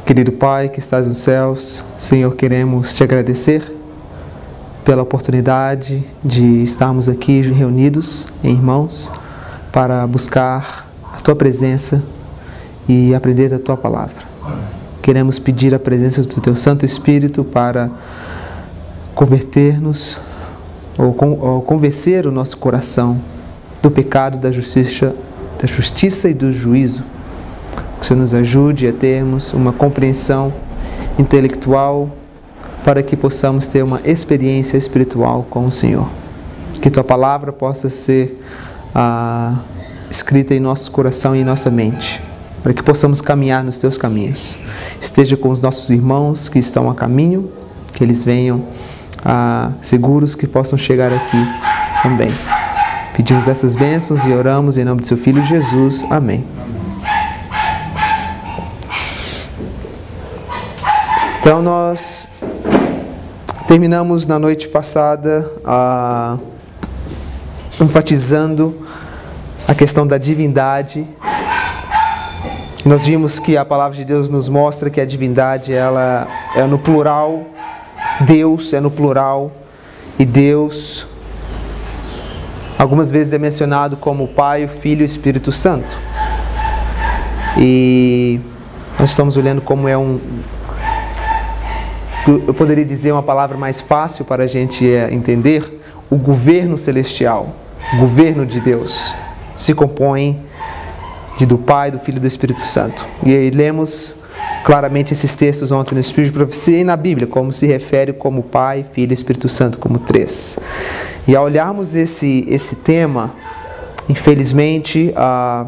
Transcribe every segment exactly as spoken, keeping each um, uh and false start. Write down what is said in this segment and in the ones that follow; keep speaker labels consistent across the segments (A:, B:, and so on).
A: Querido Pai que estás nos céus, Senhor, queremos te agradecer pela oportunidade de estarmos aqui reunidos em irmãos para buscar a Tua presença e aprender da Tua palavra. Queremos pedir a presença do Teu Santo Espírito para converter-nos ou, ou convencer o nosso coração do pecado, da justiça, da justiça e do juízo. Que o Senhor nos ajude a termos uma compreensão intelectual para que possamos ter uma experiência espiritual com o Senhor. Que Tua palavra possa ser ah, escrita em nosso coração e em nossa mente, para que possamos caminhar nos Teus caminhos. Esteja com os nossos irmãos que estão a caminho, que eles venham ah, seguros, que possam chegar aqui também. Pedimos essas bênçãos e oramos em nome de Seu Filho Jesus. Amém. Então nós terminamos na noite passada ah, enfatizando a questão da divindade. Nós vimos que a palavra de Deus nos mostra que a divindade ela é no plural, Deus é no plural, e Deus algumas vezes é mencionado como o Pai, o Filho e o Espírito Santo. E nós estamos olhando como é um... eu poderia dizer uma palavra mais fácil para a gente entender, o governo celestial, o governo de Deus, se compõe de do Pai, do Filho e do Espírito Santo. E aí lemos claramente esses textos ontem no Espírito de Profecia e na Bíblia, como se refere como Pai, Filho e Espírito Santo, como três. E ao olharmos esse, esse tema, infelizmente, há,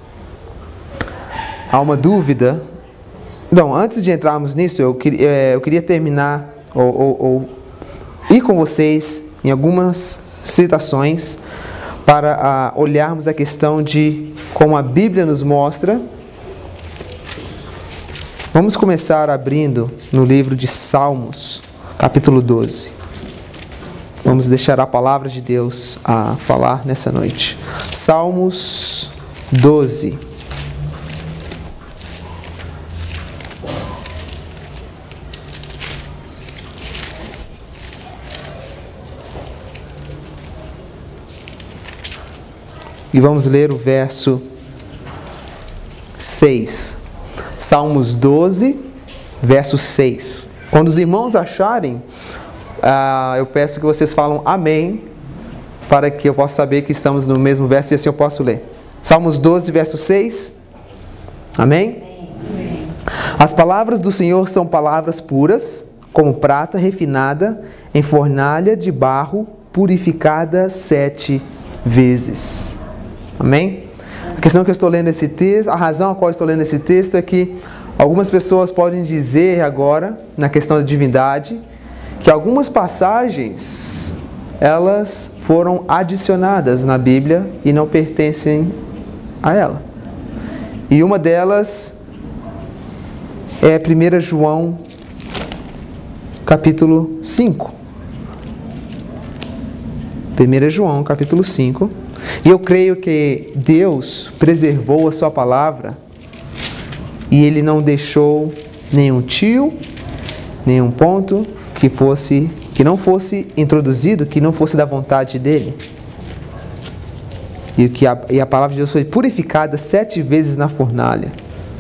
A: há uma dúvida. Não, antes de entrarmos nisso, eu queria, eu queria terminar ou, ou, ou ir com vocês em algumas citações para uh, olharmos a questão de como a Bíblia nos mostra. Vamos começar abrindo no livro de Salmos, capítulo doze. Vamos deixar a palavra de Deus a falar nessa noite. Salmos doze. E vamos ler o verso seis. Salmos doze, verso seis. Quando os irmãos acharem, ah, eu peço que vocês falam amém, para que eu possa saber que estamos no mesmo verso e assim eu posso ler. Salmos doze, verso seis. Amém? Amém. As palavras do Senhor são palavras puras, como prata refinada em fornalha de barro, purificada sete vezes. Amém? A questão que eu estou lendo esse texto, a razão a qual eu estou lendo esse texto é que algumas pessoas podem dizer agora, na questão da divindade, que algumas passagens, elas foram adicionadas na Bíblia e não pertencem a ela. E uma delas é primeiro João, capítulo cinco. primeiro João, capítulo cinco. E eu creio que Deus preservou a sua palavra e Ele não deixou nenhum tio, nenhum ponto que fosse, que não fosse introduzido, que não fosse da vontade dEle. E, que a, e a palavra de Deus foi purificada sete vezes na fornalha.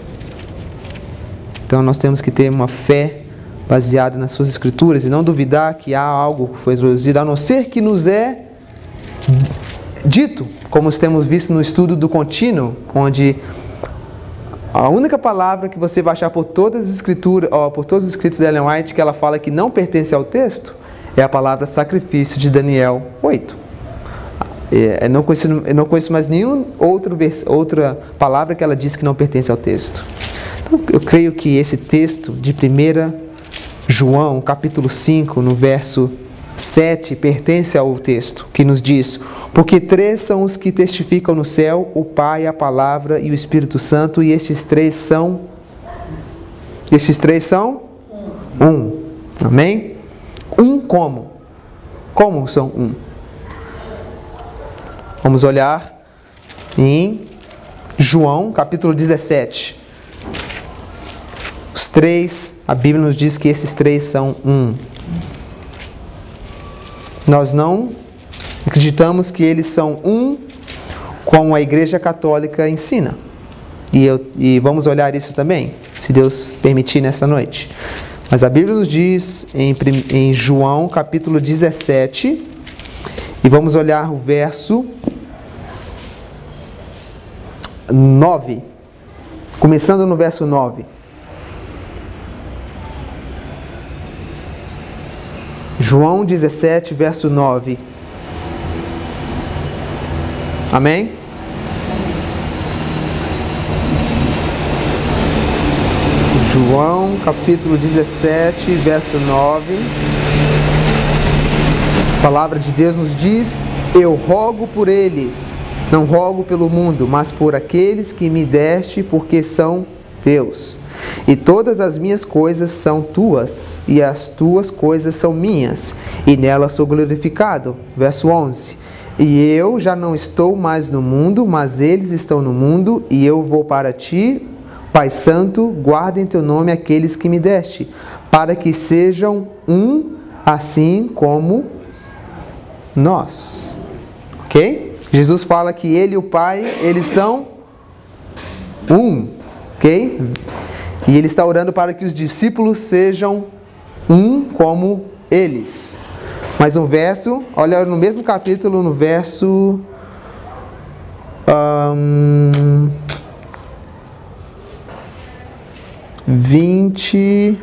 A: Então nós temos que ter uma fé baseada nas suas escrituras e não duvidar que há algo que foi introduzido, a não ser que nos é dito, como temos visto no estudo do contínuo, onde a única palavra que você vai achar por todas as escrituras, ó, por todos os escritos de Ellen White, que ela fala que não pertence ao texto, é a palavra sacrifício de Daniel oito. Eu não conheço, eu não conheço mais nenhuma outra, outra palavra que ela diz que não pertence ao texto. Então, eu creio que esse texto de primeiro João, capítulo cinco, no verso sete, pertence ao texto, que nos diz: porque três são os que testificam no céu, o Pai, a Palavra e o Espírito Santo, e estes três são... Estes três são? Um. Amém? Um como? Como são um? Vamos olhar em João, capítulo dezessete. Os três, a Bíblia nos diz que esses três são um. Nós não acreditamos que eles são um, como a Igreja Católica ensina. E, eu, e vamos olhar isso também, se Deus permitir nessa noite. Mas a Bíblia nos diz em, em João capítulo dezessete, e vamos olhar o verso nove. Começando no verso nove. João dezessete, verso nove. Amém? João capítulo dezessete, verso nove. A palavra de Deus nos diz: eu rogo por eles, não rogo pelo mundo, mas por aqueles que me deste, porque são teus. E todas as minhas coisas são tuas, e as tuas coisas são minhas, e nelas sou glorificado. Verso onze. E eu já não estou mais no mundo, mas eles estão no mundo, e eu vou para ti. Pai Santo, guarda em teu nome aqueles que me deste, para que sejam um, assim como nós. Ok? Jesus fala que Ele e o Pai, eles são um. Ok? E Ele está orando para que os discípulos sejam um como eles. Mais um verso, olha no mesmo capítulo, no verso... Um, vinte...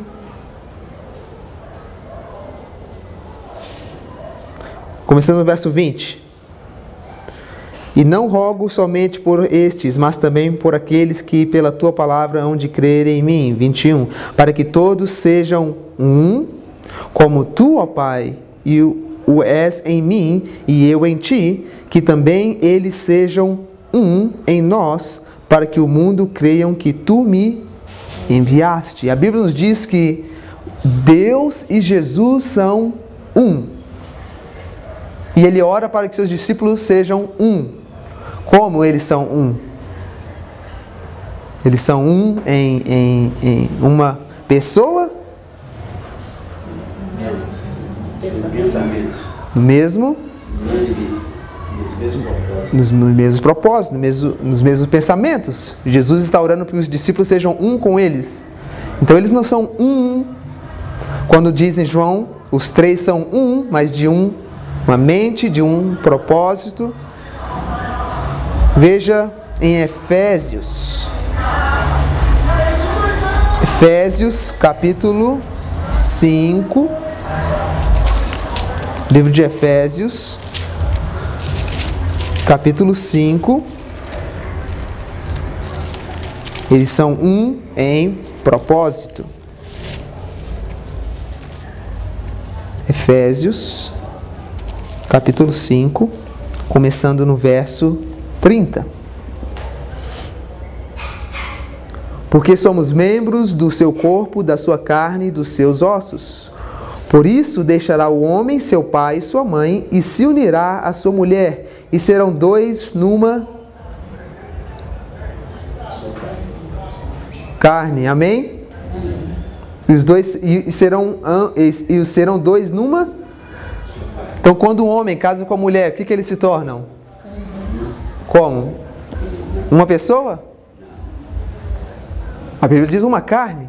A: Começando no verso vinte. E não rogo somente por estes, mas também por aqueles que pela tua palavra hão de crer em mim. vinte e um. Para que todos sejam um, como tu, ó Pai, e o és em mim, e eu em ti, que também eles sejam um em nós, para que o mundo creiam que tu me enviaste. A Bíblia nos diz que Deus e Jesus são um. E Ele ora para que seus discípulos sejam um. Como eles são um? Eles são um em, em, em uma pessoa? No mesmo? Nos mesmos propósitos, nos mesmos, nos mesmos pensamentos. Jesus está orando para que os discípulos sejam um com eles. Então eles não são um. Quando diz em João, os três são um, mas de um, uma mente, de um propósito. Veja em Efésios. Efésios capítulo cinco. Livro de Efésios, capítulo cinco. Eles são um em propósito. Efésios, capítulo cinco, começando no verso trinta. Porque somos membros do seu corpo, da sua carne e dos seus ossos. Por isso deixará o homem seu pai e sua mãe, e se unirá à sua mulher, e serão dois numa carne. Amém? E os dois e serão e, e serão dois numa. Então, quando um homem casa com a mulher, o que, que eles se tornam? Como? Uma pessoa? A Bíblia diz uma carne.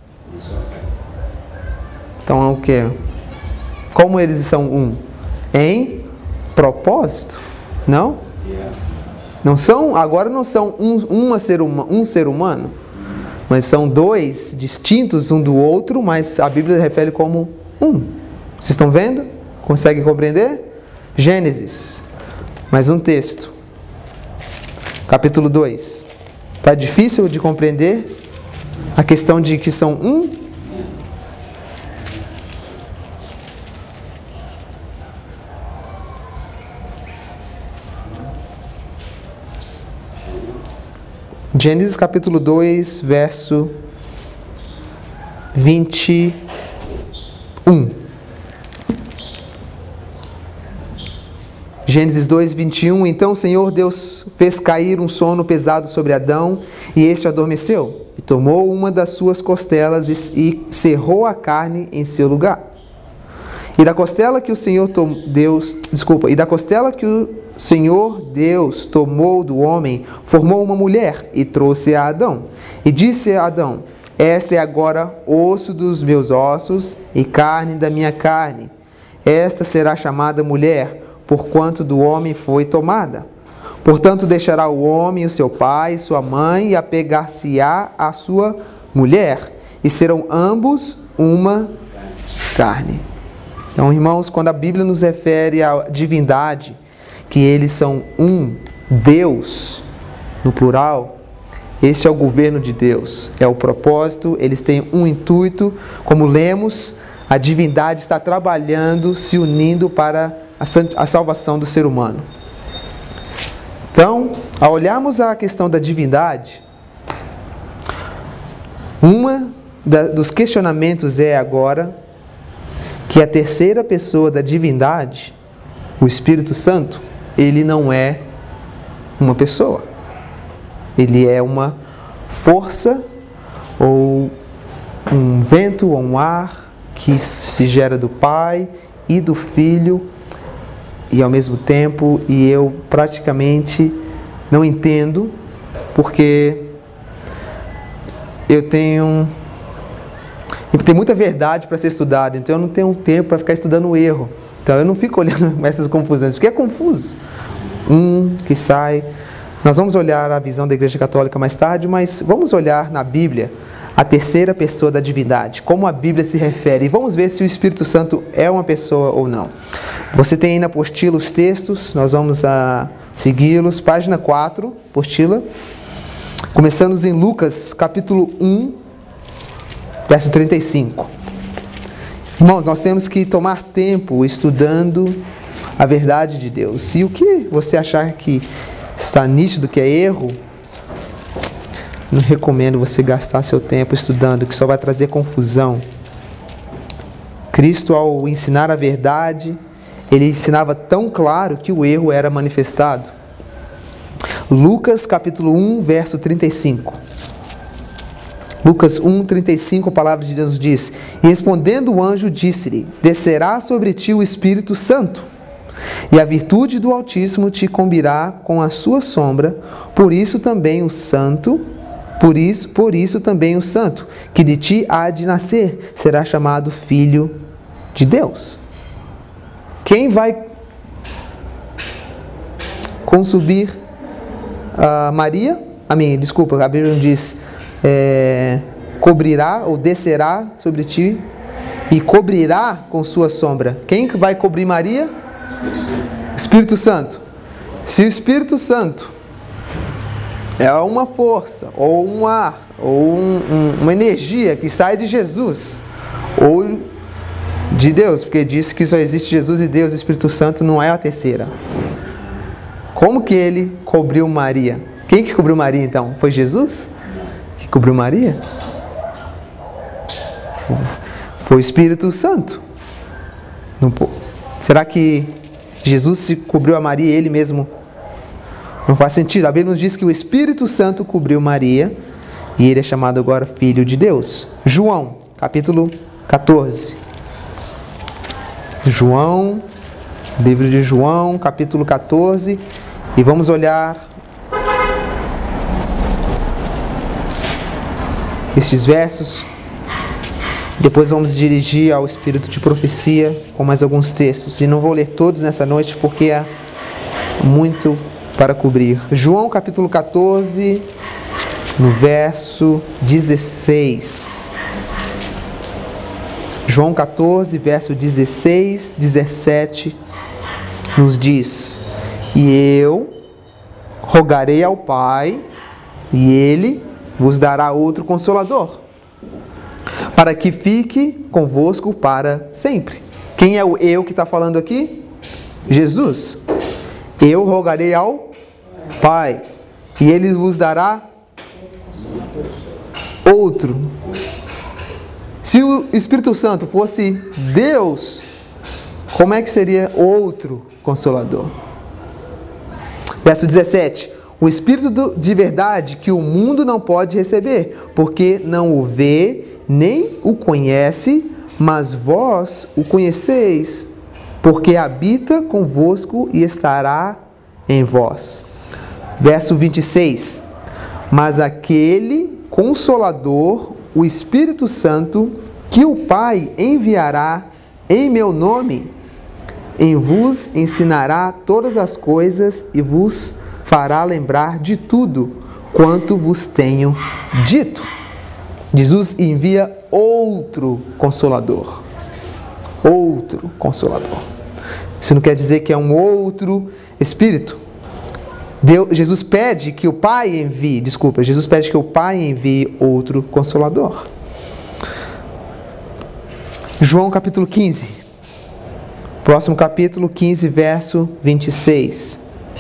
A: Então é o que? Como eles são um? Em propósito? Não? Não são, agora não são um, uma ser uma, um ser humano, mas são dois distintos um do outro, mas a Bíblia refere como um. Vocês estão vendo? Conseguem compreender? Gênesis, mais um texto. Capítulo dois. Está difícil de compreender a questão de que são um? Gênesis capítulo dois, verso vinte e um. Gênesis dois, vinte e um. Então o Senhor Deus fez cair um sono pesado sobre Adão, e este adormeceu. e tomou uma das suas costelas e cerrou a carne em seu lugar. E da costela que o Senhor Deus, desculpa, e da costela que o Senhor Deus tomou do homem, formou uma mulher e trouxe a Adão. E disse a Adão: esta é agora osso dos meus ossos e carne da minha carne. Esta será chamada mulher, porquanto do homem foi tomada. Portanto, deixará o homem o seu pai e sua mãe, e apegar-se-á à sua mulher, e serão ambos uma carne. Então, irmãos, quando a Bíblia nos refere à divindade, que eles são um Deus, no plural, esse é o governo de Deus, é o propósito, eles têm um intuito, como lemos, a divindade está trabalhando, se unindo para a salvação do ser humano. Então, ao olharmos a questão da divindade, uma dos questionamentos é agora que a terceira pessoa da divindade, o Espírito Santo, ele não é uma pessoa. Ele é uma força ou um vento ou um ar que se gera do Pai e do Filho, e ao mesmo tempo, e eu praticamente não entendo, porque eu tenho, tem muita verdade para ser estudada, então eu não tenho tempo para ficar estudando o erro. Então eu não fico olhando essas confusões, porque é confuso. Um que sai. Nós vamos olhar a visão da Igreja Católica mais tarde, mas vamos olhar na Bíblia a terceira pessoa da divindade, como a Bíblia se refere, e vamos ver se o Espírito Santo é uma pessoa ou não. Você tem aí na apostila os textos, nós vamos a segui-los, página quatro, apostila, começando em Lucas, capítulo um, verso trinta e cinco. Irmãos, nós temos que tomar tempo estudando a verdade de Deus, e o que você achar que está nítido que é erro, não recomendo você gastar seu tempo estudando, que só vai trazer confusão. Cristo, ao ensinar a verdade, ele ensinava tão claro que o erro era manifestado. Lucas capítulo um, verso trinta e cinco. Lucas um, trinta e cinco, a palavra de Deus diz: e respondendo o anjo, disse-lhe: descerá sobre ti o Espírito Santo, e a virtude do Altíssimo te combirá com a sua sombra, por isso também o santo, por isso, por isso também o santo, que de ti há de nascer, será chamado Filho de Deus. Quem vai consubir a Maria? A mim, desculpa, a Bíblia não diz, é, cobrirá ou descerá sobre ti e cobrirá com sua sombra. Quem vai cobrir Maria? Espírito Santo. Se o Espírito Santo é uma força, ou um ar, ou um, um, uma energia que sai de Jesus, ou de Deus, porque disse que só existe Jesus e Deus, o Espírito Santo não é a terceira. Como que ele cobriu Maria? Quem que cobriu Maria então? Foi Jesus que cobriu Maria? Foi o Espírito Santo. Não, será que Jesus se cobriu a Maria e ele mesmo? Não faz sentido. A Bíblia nos diz que o Espírito Santo cobriu Maria e ele é chamado agora Filho de Deus. João, capítulo catorze. João, livro de João, capítulo catorze. E vamos olhar estes versos. Depois vamos dirigir ao espírito de profecia com mais alguns textos. E não vou ler todos nessa noite porque é muito para cobrir. João capítulo catorze, no verso dezesseis. João catorze, verso dezesseis, dezessete, nos diz: e eu rogarei ao Pai, e Ele vos dará outro Consolador, para que fique convosco para sempre. Quem é o eu que está falando aqui? Jesus. Eu rogarei ao Pai, e Ele vos dará outro. Se o Espírito Santo fosse Deus, como é que seria outro Consolador? Verso dezessete. o Espírito do, de verdade que o mundo não pode receber, porque não o vê, nem o conhece, mas vós o conheceis, porque habita convosco e estará em vós. Verso vinte e seis. Mas aquele Consolador, o Espírito Santo, que o Pai enviará em meu nome, em vos ensinará todas as coisas e vos fará lembrar de tudo quanto vos tenho dito. Jesus envia outro Consolador. Outro Consolador. Isso não quer dizer que é um outro Espírito. Deus, Jesus pede que o Pai envie, desculpa, Jesus pede que o Pai envie outro Consolador. João capítulo quinze. Próximo capítulo quinze, verso vinte e seis.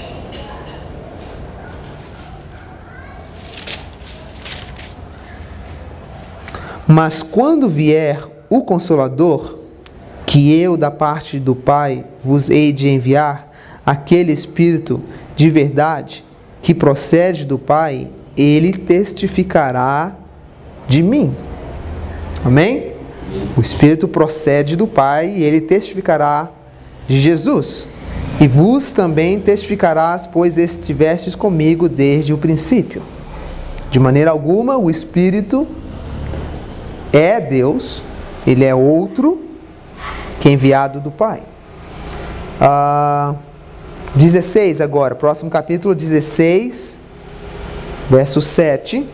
A: Mas quando vier o Consolador, que eu da parte do Pai vos hei de enviar, aquele Espírito de verdade que procede do Pai, ele testificará de mim. Amém? O Espírito procede do Pai e ele testificará de Jesus. E vos também testificarás, pois estivestes comigo desde o princípio. De maneira alguma, o Espírito é Deus, ele é outro que é enviado do Pai. Ah, dezesseis agora, próximo capítulo dezesseis, verso sete.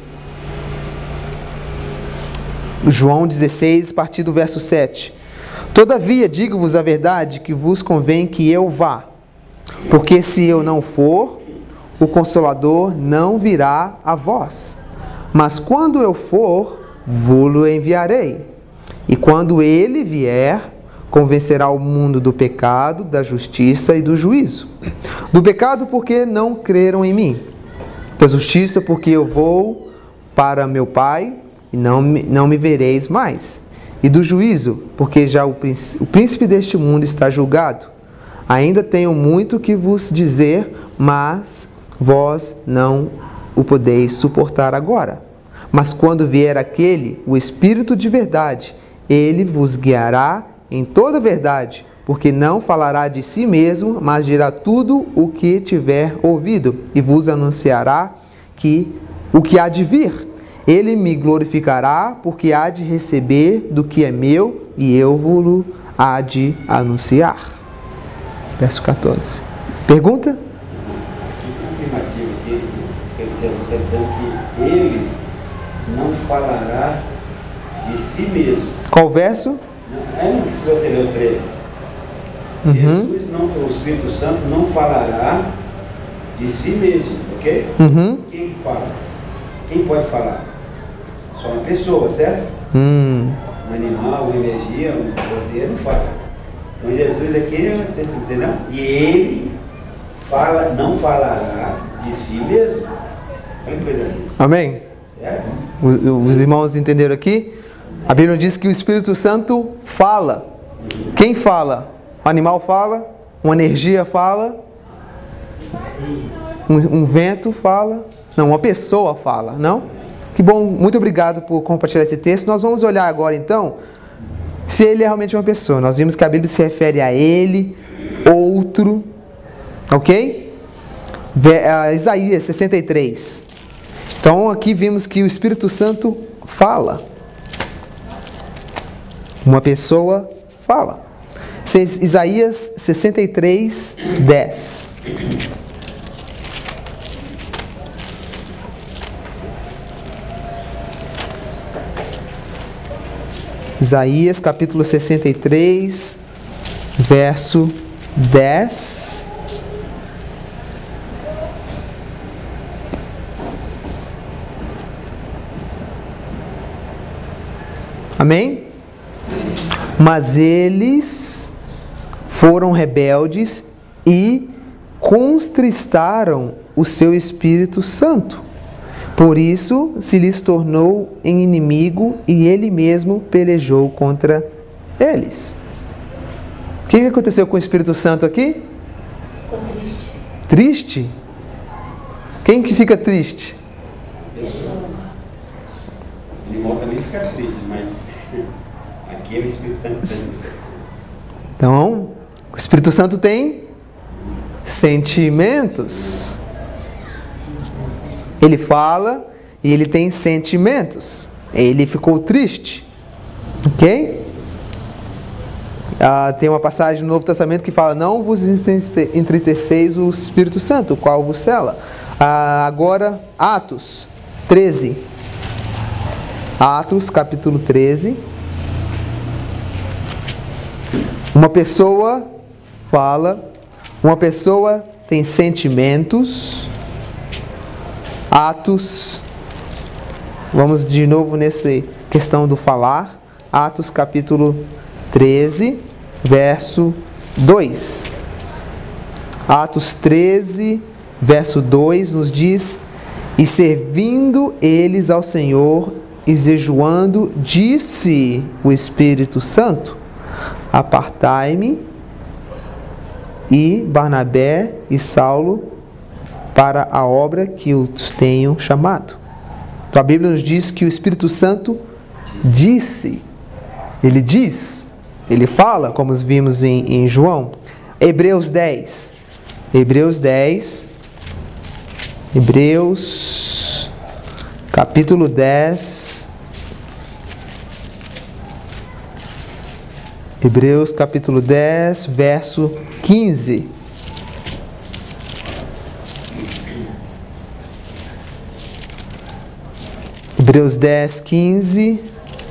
A: João dezesseis, a partir do verso sete. Todavia, digo-vos a verdade, que vos convém que eu vá, porque se eu não for, o Consolador não virá a vós. Mas quando eu for, vô-lo enviarei. E quando ele vier, convencerá o mundo do pecado, da justiça e do juízo. Do pecado, porque não creram em mim. Da justiça, porque eu vou para meu Pai e não me, não me vereis mais. E do juízo, porque já o príncipe, o príncipe deste mundo está julgado. Ainda tenho muito que vos dizer, mas vós não o podeis suportar agora. Mas quando vier aquele, o Espírito de verdade, ele vos guiará em toda a verdade, porque não falará de si mesmo, mas dirá tudo o que tiver ouvido, e vos anunciará que o que há de vir. Ele me glorificará, porque há de receber do que é meu, e eu vos há de anunciar. Verso quatorze. Pergunta?
B: Afirmativo aqui, que Jesus está dizendo que ele não falará de si mesmo.
A: Qual verso?
B: É, se você ler o treze.
A: Uhum.
B: Jesus não, o Espírito Santo não falará de si mesmo, ok?
A: Uhum.
B: Quem fala? Quem pode falar? Só uma pessoa, certo?
A: Hum.
B: Um animal, uma energia, um poder não fala. Então Jesus aqui, entendeu? E ele fala, não falará de si mesmo. Olha que coisa linda.
A: Amém?
B: Certo?
A: Os, os irmãos entenderam aqui? A Bíblia diz que o Espírito Santo fala. Quem fala? O animal fala, uma energia fala, um, um vento fala, não, uma pessoa fala, não? Que bom, muito obrigado por compartilhar esse texto. Nós vamos olhar agora então se ele é realmente uma pessoa. Nós vimos que a Bíblia se refere a ele, outro, ok? Isaías sessenta e três. Então aqui vimos que o Espírito Santo fala. Uma pessoa fala. Isaías sessenta e três, dez. Isaías capítulo sessenta e três, verso dez. Amém? Mas eles foram rebeldes e contristaram o seu Espírito Santo. Por isso se lhes tornou em inimigo e ele mesmo pelejou contra eles. O que aconteceu com o Espírito Santo aqui?
C: Ficou triste.
A: Triste? O Quem que fica triste?
B: O animal também fica triste, mas aqui é o Espírito Santo que tem.
A: Então, o Espírito Santo tem sentimentos. Ele fala e ele tem sentimentos. Ele ficou triste. Ok? Ah, tem uma passagem no Novo Testamento que fala: não vos entristeceis o Espírito Santo, o qual vos cela. Ah, agora, Atos treze. Atos, capítulo treze. Uma pessoa fala, uma pessoa tem sentimentos. Atos, vamos de novo nessa questão do falar. Atos, capítulo treze, verso dois. Atos treze, verso dois nos diz: e servindo eles ao Senhor e jejuando, disse o Espírito Santo: apartai-me e Barnabé e Saulo para a obra que os tenho chamado. Então a Bíblia nos diz que o Espírito Santo disse, ele diz, ele fala, como vimos em, em João. Hebreus dez, Hebreus dez, Hebreus capítulo dez, Hebreus capítulo dez, verso quinze. Hebreus dez, quinze.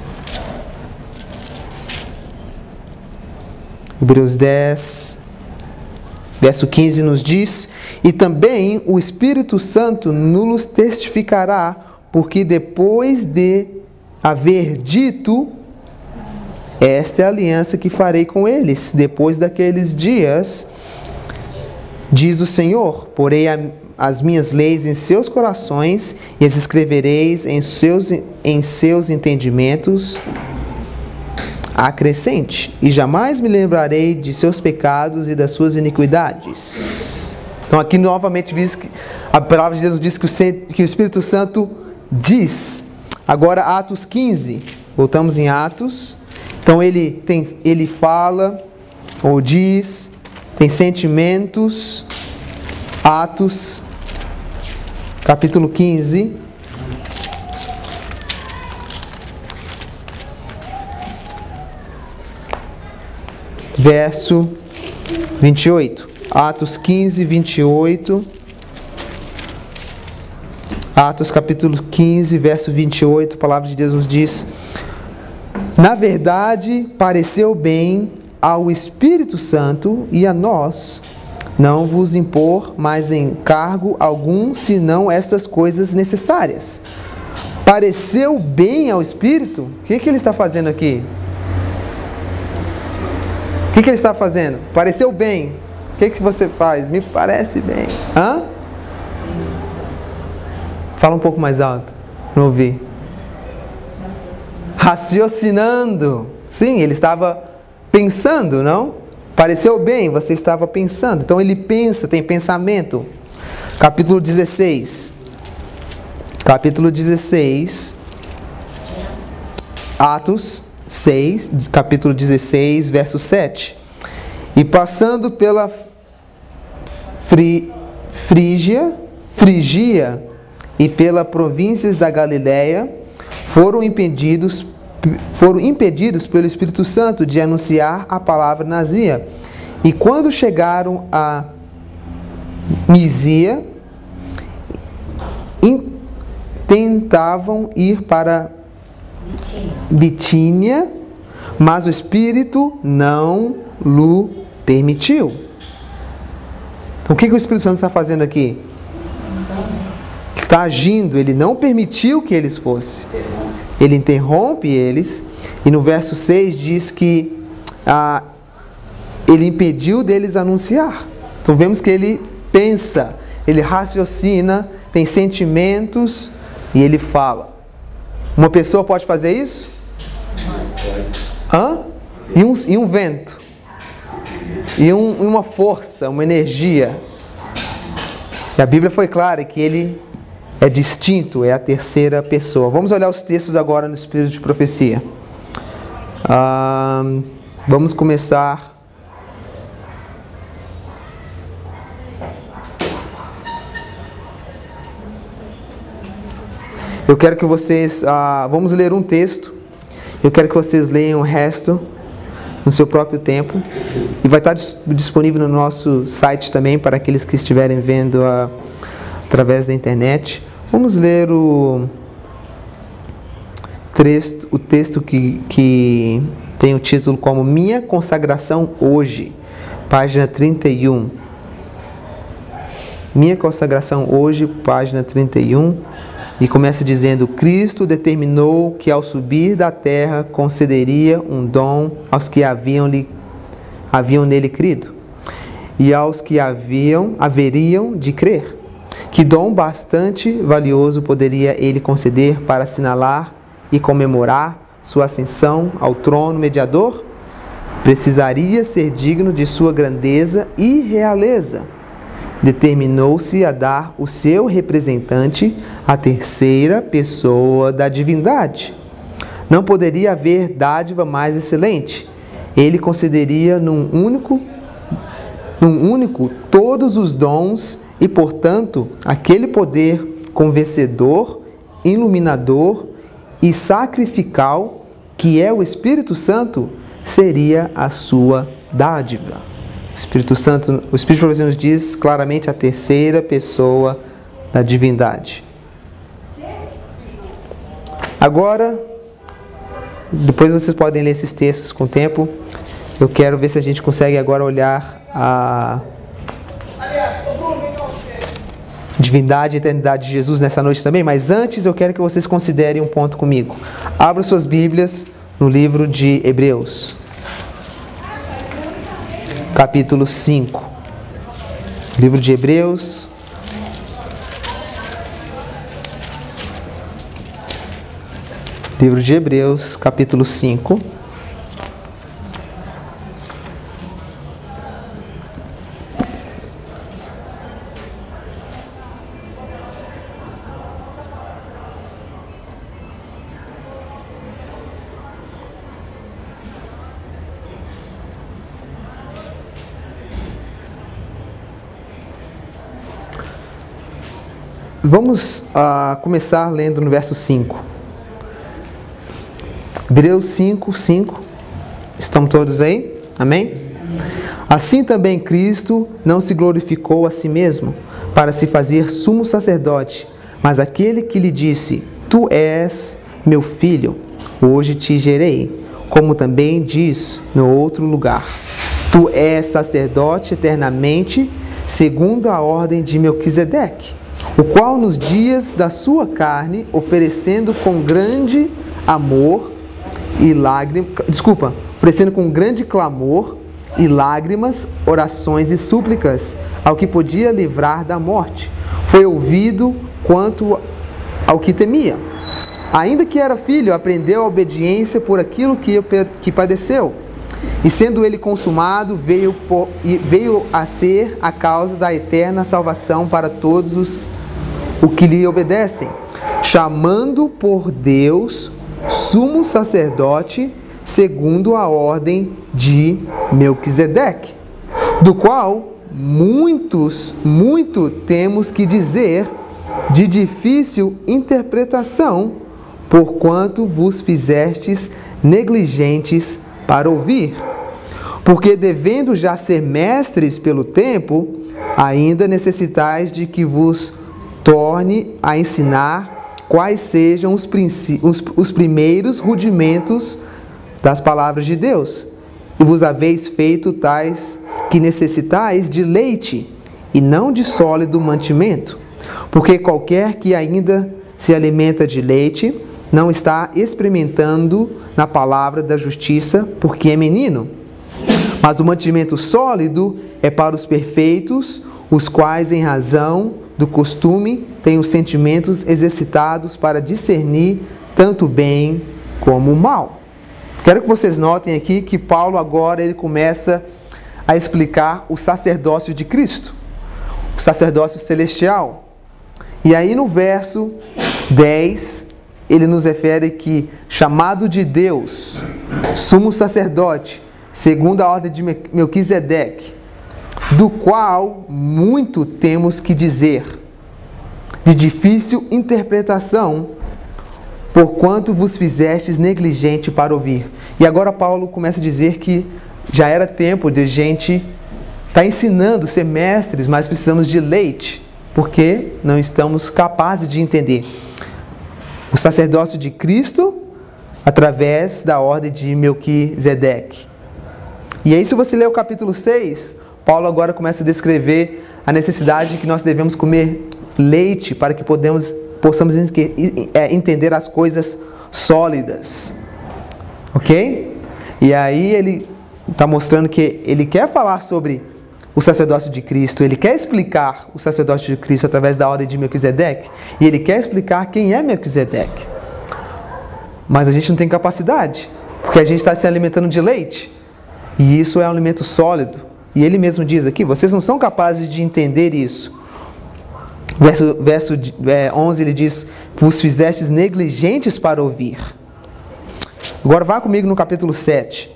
A: Hebreus dez, verso quinze nos diz: e também o Espírito Santo nos testificará, porque depois de haver dito: esta é a aliança que farei com eles, depois daqueles dias, diz o Senhor, porei a, as minhas leis em seus corações e as escrevereis em seus, em seus entendimentos, acrescente, e jamais me lembrarei de seus pecados e das suas iniquidades. Então aqui novamente diz que a palavra de Deus diz que o, que o Espírito Santo diz. Agora Atos quinze, voltamos em Atos. Então ele, tem, ele fala ou diz, tem sentimentos. Atos capítulo quinze. Verso vinte e oito. Atos quinze, vinte e oito. Atos capítulo quinze, verso vinte e oito. A palavra de Deus nos diz: na verdade, pareceu bem ao Espírito Santo e a nós não vos impor mais encargo algum, senão estas coisas necessárias. Pareceu bem ao Espírito? O que, que ele está fazendo aqui? O que, que ele está fazendo? Pareceu bem. O que, que você faz? Me parece bem. Hã? Fala um pouco mais alto. Não ouvi. Raciocinando. Sim, ele estava pensando, não? Pareceu bem, você estava pensando. Então ele pensa, tem pensamento. Capítulo dezesseis. Capítulo dezesseis. Atos seis, capítulo dezesseis, verso sete. E passando pela Fri, Frígia, Frigia e pela províncias da Galiléia, foram impedidos, foram impedidos pelo Espírito Santo de anunciar a palavra na Ásia. E quando chegaram a Misia, tentavam ir para Bitínia, mas o Espírito não lhe permitiu. Então, o que, que o Espírito Santo está fazendo aqui? Está agindo, ele não permitiu que eles fossem. Ele interrompe eles, e no verso seis diz que ah, ele impediu deles anunciar. Então vemos que ele pensa, ele raciocina, tem sentimentos e ele fala. Uma pessoa pode fazer isso? Hã? E um, e um vento. E um, uma força, uma energia. E a Bíblia foi clara que ele é distinto, é a terceira pessoa. Vamos olhar os textos agora no espírito de profecia. Ah, vamos começar. Eu quero que vocês, ah, vamos ler um texto. Eu quero que vocês leiam o resto no seu próprio tempo. E vai estar disponível no nosso site também para aqueles que estiverem vendo ah, através da internet. Vamos ler o texto, o texto que, que tem o título como Minha Consagração Hoje, página trinta e um. Minha Consagração Hoje, página trinta e um. E começa dizendo: Cristo determinou que ao subir da terra concederia um dom aos que haviam, lhe, haviam nele crido e aos que haviam, haveriam de crer. Que dom bastante valioso poderia ele conceder para assinalar e comemorar sua ascensão ao trono mediador? Precisaria ser digno de sua grandeza e realeza. Determinou-se a dar o seu representante à terceira pessoa da divindade. Não poderia haver dádiva mais excelente. Ele concederia num único, num único todos os dons e, portanto, aquele poder convencedor, iluminador e sacrificial que é o Espírito Santo seria a sua dádiva. O Espírito Santo, o Espírito de Profecia nos diz claramente a terceira pessoa da divindade. Agora, depois vocês podem ler esses textos com o tempo. Eu quero ver se a gente consegue agora olhar a divindade e eternidade de Jesus nessa noite também. Mas antes eu quero que vocês considerem um ponto comigo. Abra suas Bíblias no livro de Hebreus. Capítulo cinco. Livro de Hebreus. Livro de Hebreus, capítulo cinco. Vamos uh, começar lendo no verso cinco. Hebreus cinco, cinco. Estão todos aí? Amém? Assim também Cristo não se glorificou a si mesmo, para se fazer sumo sacerdote, mas aquele que lhe disse: Tu és meu filho, hoje te gerei, como também diz no outro lugar: Tu és sacerdote eternamente, segundo a ordem de Melquisedeque, o qual nos dias da sua carne, oferecendo com grande amor e lágrimas, desculpa, oferecendo com grande clamor e lágrimas, orações e súplicas ao que podia livrar da morte, foi ouvido quanto ao que temia. Ainda que era filho, aprendeu a obediência por aquilo que, que padeceu, e sendo ele consumado, veio, por, veio a ser a causa da eterna salvação para todos os o que lhe obedecem, chamando por Deus sumo sacerdote segundo a ordem de Melquisedeque, do qual muitos, muito temos que dizer de difícil interpretação, porquanto vos fizestes negligentes para ouvir. Porque devendo já ser mestres pelo tempo, ainda necessitais de que vos torne a ensinar quais sejam os, os, os primeiros rudimentos das palavras de Deus. E vos haveis feito tais que necessitais de leite, e não de sólido mantimento. Porque qualquer que ainda se alimenta de leite, não está experimentando na palavra da justiça, porque é menino. Mas o mantimento sólido é para os perfeitos, os quais, em razão do costume, têm os sentimentos exercitados para discernir tanto o bem como o mal. Quero que vocês notem aqui que Paulo agora ele começa a explicar o sacerdócio de Cristo. o sacerdócio celestial. E aí no verso dez, ele nos refere que, chamado de Deus, sumo sacerdote, segundo a ordem de Melquisedeque, do qual muito temos que dizer, de difícil interpretação, porquanto vos fizestes negligente para ouvir. E agora Paulo começa a dizer que já era tempo de a gente estar ensinando, ser mestres, mas precisamos de leite, porque não estamos capazes de entender o sacerdócio de Cristo através da ordem de Melquisedeque. E aí, se você ler o capítulo seis, Paulo agora começa a descrever a necessidade de que nós devemos comer leite para que podemos, possamos entender as coisas sólidas. Ok? E aí ele está mostrando que ele quer falar sobre o sacerdócio de Cristo, ele quer explicar o sacerdócio de Cristo através da ordem de Melquisedeque, e ele quer explicar quem é Melquisedeque. Mas a gente não tem capacidade, porque a gente está se alimentando de leite, e isso é um alimento sólido. E ele mesmo diz aqui, vocês não são capazes de entender isso. Verso, verso é, onze, ele diz, vos fizestes negligentes para ouvir. Agora vá comigo no capítulo sete.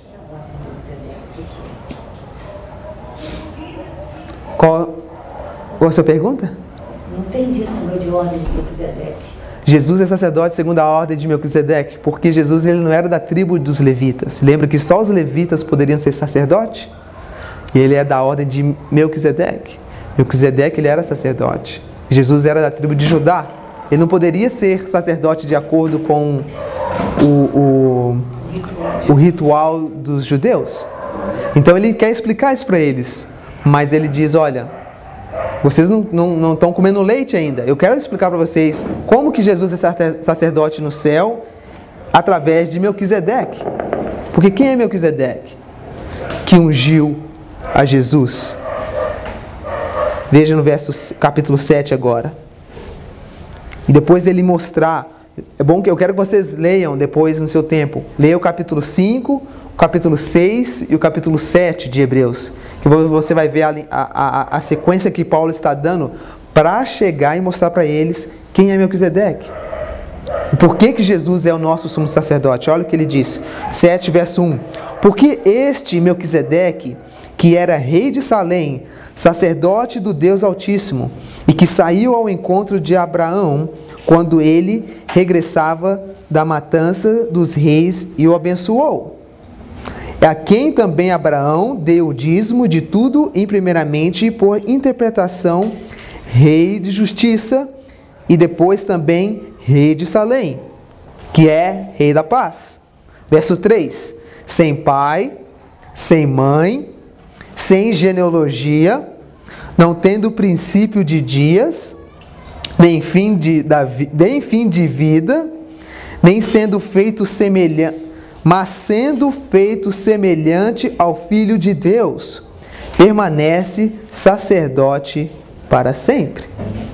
A: Qual, qual a sua pergunta?
C: Não entendi esse negócio de ordem de Melquisedeque.
A: Jesus é sacerdote segundo a ordem de Melquisedeque, porque Jesus ele não era da tribo dos levitas. Lembra que só os levitas poderiam ser sacerdote? E ele é da ordem de Melquisedeque. Melquisedeque ele era sacerdote. Jesus era da tribo de Judá. Ele não poderia ser sacerdote de acordo com o, o, o ritual dos judeus. Então ele quer explicar isso para eles. Mas ele diz, olha, vocês não, não, não estão comendo leite ainda. Eu quero explicar para vocês como que Jesus é sacerdote no céu através de Melquisedeque. Porque quem é Melquisedeque? Que ungiu a Jesus. Veja no verso, capítulo sete agora. E depois ele mostrar, é bom que eu quero que vocês leiam depois no seu tempo. Leia o capítulo cinco, o capítulo seis e o capítulo sete de Hebreus. Que você vai ver a, a, a sequência que Paulo está dando para chegar e mostrar para eles quem é Melquisedeque. E por que que Jesus é o nosso sumo sacerdote? Olha o que ele diz. sete, verso um. Porque este Melquisedeque, que era rei de Salém, sacerdote do Deus Altíssimo, e que saiu ao encontro de Abraão, quando ele regressava da matança dos reis e o abençoou. A quem também Abraão deu o dízimo de tudo, e primeiramente por interpretação, rei de justiça, e depois também rei de Salém, que é rei da paz. Verso três. Sem pai, sem mãe, sem genealogia, não tendo princípio de dias, nem fim de, da, nem fim de vida, nem sendo feito semelhante, mas sendo feito semelhante ao Filho de Deus, permanece sacerdote para sempre.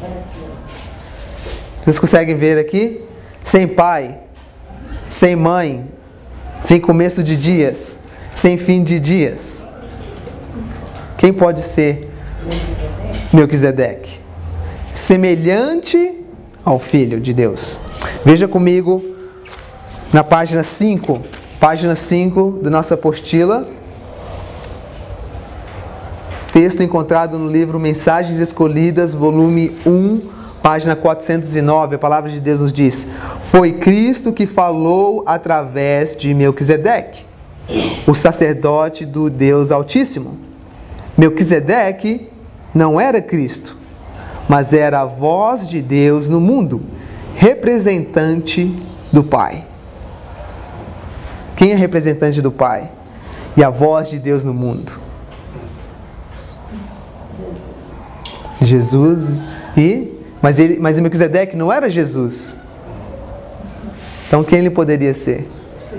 A: Vocês conseguem ver aqui? Sem pai, sem mãe, sem começo de dias, sem fim de dias. Quem pode ser Melquisedeque? Semelhante ao Filho de Deus. Veja comigo na página cinco, página cinco da nossa apostila, texto encontrado no livro Mensagens Escolhidas, volume um, página quatrocentos e nove, a palavra de Deus nos diz: foi Cristo que falou através de Melquisedeque, o sacerdote do Deus Altíssimo. Melquisedeque não era Cristo, mas era a voz de Deus no mundo, representante do Pai. Quem é representante do Pai? E a voz de Deus no mundo? Jesus e... Mas, ele, mas Melquisedeque não era Jesus. Então quem ele poderia ser?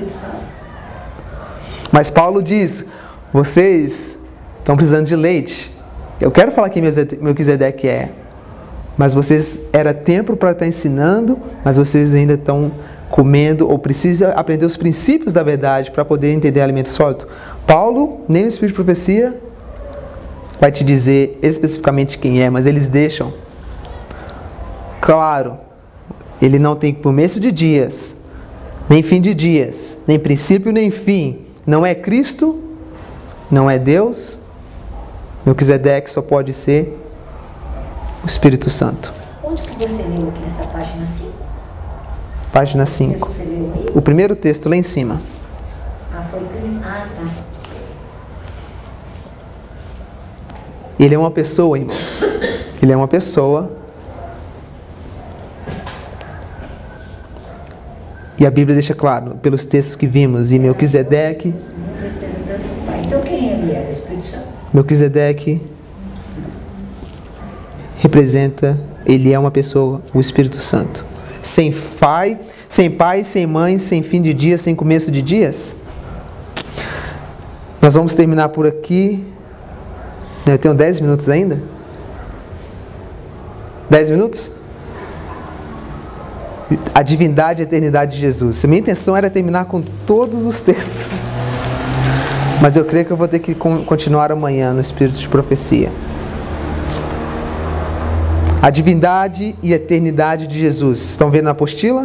A: Mas Paulo diz, vocês estão precisando de leite. Eu quero falar quem Melquisedeque é. Mas vocês, era tempo para estar ensinando, mas vocês ainda estão comendo, ou precisam aprender os princípios da verdade para poder entender alimento sólido. Paulo, nem o Espírito de Profecia, vai te dizer especificamente quem é, mas eles deixam claro, ele não tem começo de dias, nem fim de dias, nem princípio nem fim, não é Cristo, não é Deus. Melquisedeque só pode ser o Espírito Santo.
C: Onde que você leu aqui nessa página cinco?
A: Página cinco.
C: Você leu aí?
A: O primeiro texto lá em cima.
C: Ah, foi Cristo. Ah, tá.
A: Ele é uma pessoa, irmãos. Ele é uma pessoa. E a Bíblia deixa claro, pelos textos que vimos, e Melquisedeque.
C: Então quem ele era? O Espírito Santo?
A: Melquisedeque representa, ele é uma pessoa, o Espírito Santo. Sem pai, sem pai, sem mãe, sem fim de dias, sem começo de dias. Nós vamos terminar por aqui. Eu tenho dez minutos ainda? dez minutos? A divindade e a eternidade de Jesus. A minha intenção era terminar com todos os textos. Mas eu creio que eu vou ter que continuar amanhã no espírito de profecia. A divindade e a eternidade de Jesus. Estão vendo na apostila?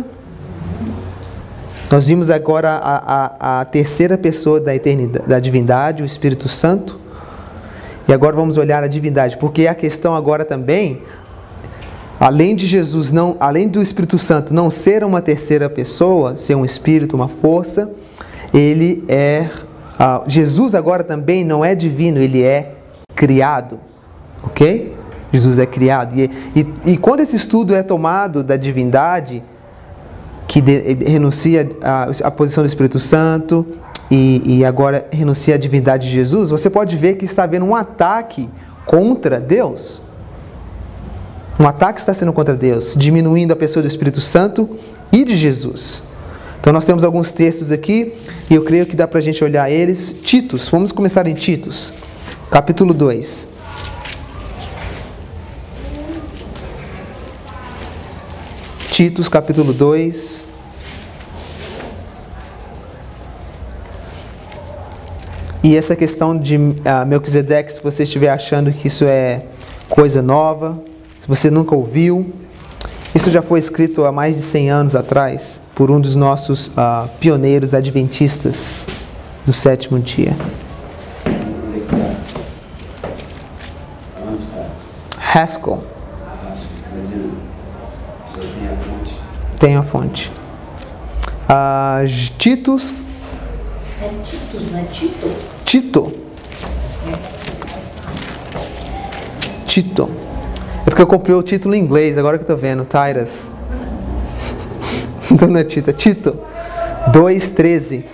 A: Nós vimos agora a, a, a terceira pessoa da eternidade, da divindade, o Espírito Santo. E agora vamos olhar a divindade, porque a questão agora também, além de Jesus, não, além do Espírito Santo não ser uma terceira pessoa, ser um espírito, uma força, ele é... Uh, Jesus agora também não é divino, ele é criado, ok? Jesus é criado. E, e, e quando esse estudo é tomado da divindade, que de, renuncia a, a posição do Espírito Santo e, e agora renuncia à divindade de Jesus, você pode ver que está havendo um ataque contra Deus. Um ataque está sendo contra Deus, diminuindo a pessoa do Espírito Santo e de Jesus. Então nós temos alguns textos aqui, e eu creio que dá para a gente olhar eles. Titos, vamos começar em Titos, capítulo dois. Titos, capítulo dois. E essa questão de uh, Melquisedeque, se você estiver achando que isso é coisa nova, se você nunca ouviu, isso já foi escrito há mais de cem anos atrás por um dos nossos uh, pioneiros adventistas do sétimo dia. Haskell. Tem a fonte. Uh, Titus.
C: É Titus, não é Tito?
A: Tito. Tito. É porque eu comprei o título em inglês, agora que eu estou vendo, Titus. Então não é Tito, é Tito. dois, treze.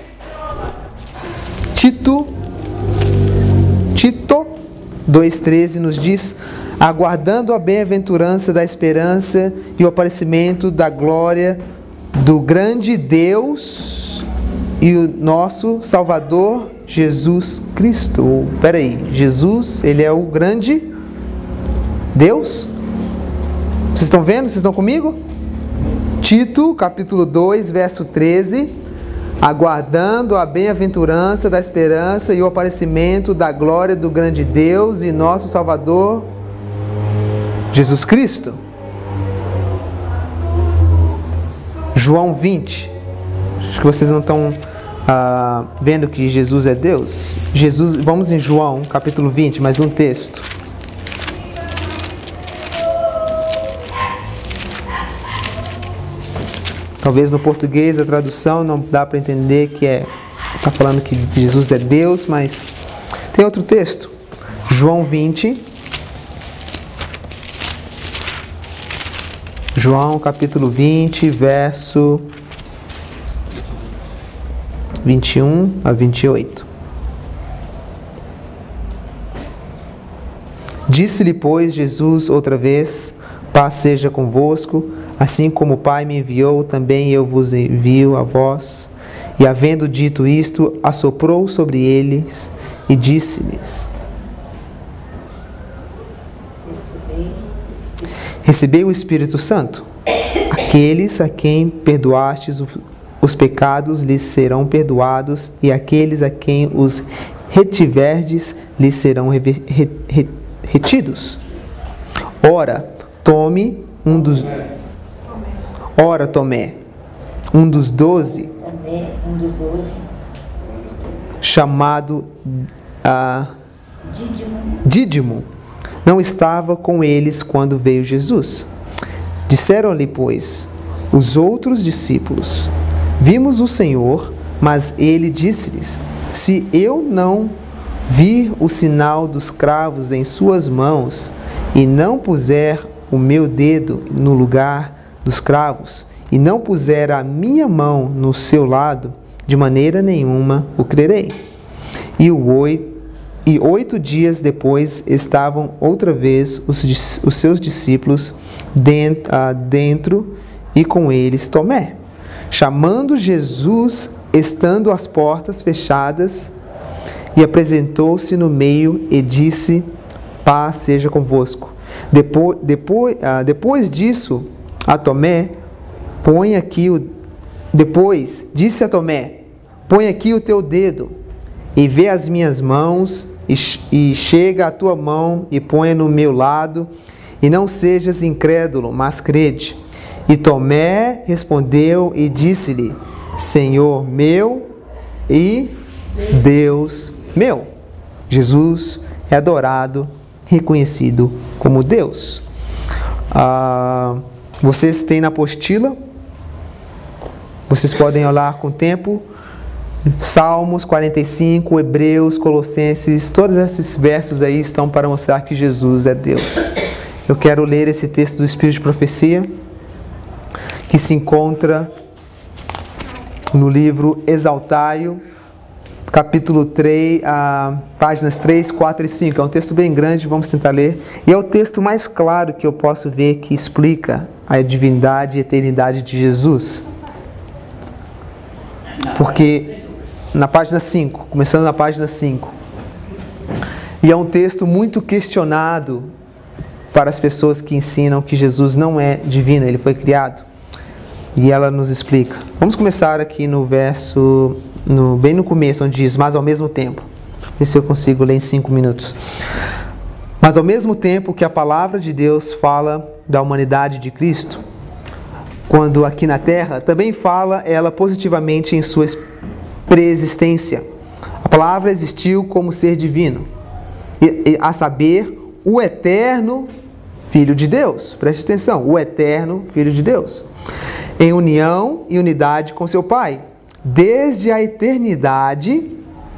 A: Tito, Tito, dois, treze nos diz: aguardando a bem-aventurança da esperança e o aparecimento da glória do grande Deus e o nosso Salvador Jesus Cristo. Espera aí, Jesus, ele é o grande Deus? Vocês estão vendo? Vocês estão comigo? Tito, capítulo dois, verso treze. Aguardando a bem-aventurança da esperança e o aparecimento da glória do grande Deus e nosso Salvador Jesus Cristo. João vinte. Acho que vocês não estão ah, vendo que Jesus é Deus. Jesus, vamos em João, capítulo vinte, mais um texto. Talvez no português a tradução não dá para entender que é está falando que Jesus é Deus, mas tem outro texto. João vinte. João capítulo vinte, verso vinte e um a vinte e oito. Disse-lhe, pois, Jesus outra vez: paz seja convosco, assim como o Pai me enviou, também eu vos envio a vós. E havendo dito isto, assoprou sobre eles e disse-lhes: recebei o Espírito Santo. Aqueles a quem perdoastes os pecados lhes serão perdoados, e aqueles a quem os retiverdes, lhes serão re, re, re, retidos. Ora, tome um dos... Ora, Tomé, um dos doze,
C: Tomé, um dos doze,
A: chamado ah,
C: Dídimo,
A: Dídimo, não estava com eles quando veio Jesus. Disseram-lhe, pois, os outros discípulos: vimos o Senhor. Mas ele disse-lhes: se eu não vir o sinal dos cravos em suas mãos, e não puser o meu dedo no lugar dos cravos, e não puser a minha mão no seu lado, de maneira nenhuma o crerei. E, o oito, e oito dias depois estavam outra vez os, os seus discípulos dentro, ah, dentro e com eles Tomé. Chamando Jesus, estando as portas fechadas, e apresentou-se no meio e disse: paz seja convosco. Depois, depois, ah, depois disso, a Tomé, põe aqui o... Depois, disse a Tomé: põe aqui o teu dedo, e vê as minhas mãos, e, e chega a tua mão, e põe no meu lado, e não sejas incrédulo, mas crede. E Tomé respondeu e disse-lhe: Senhor meu e Deus meu. Jesus é adorado, reconhecido como Deus. Ah, vocês têm na apostila, vocês podem olhar com o tempo, Salmos quarenta e cinco, Hebreus, Colossenses, todos esses versos aí estão para mostrar que Jesus é Deus. Eu quero ler esse texto do Espírito de Profecia, que se encontra no livro Exaltai-o, capítulo três, ah, páginas três, quatro e cinco. É um texto bem grande, vamos tentar ler. E é o texto mais claro que eu posso ver que explica a divindade e eternidade de Jesus. Porque na página cinco, começando na página cinco, e é um texto muito questionado para as pessoas que ensinam que Jesus não é divino, ele foi criado. E ela nos explica. Vamos começar aqui no verso, no, bem no começo, onde diz: mas ao mesmo tempo. Ver se eu consigo ler em cinco minutos. Mas ao mesmo tempo que a palavra de Deus fala da humanidade de Cristo, quando aqui na Terra, também fala ela positivamente em sua preexistência. A palavra existiu como ser divino, e, e, a saber, o eterno Filho de Deus. Preste atenção, o eterno Filho de Deus, em união e unidade com seu Pai. Desde a eternidade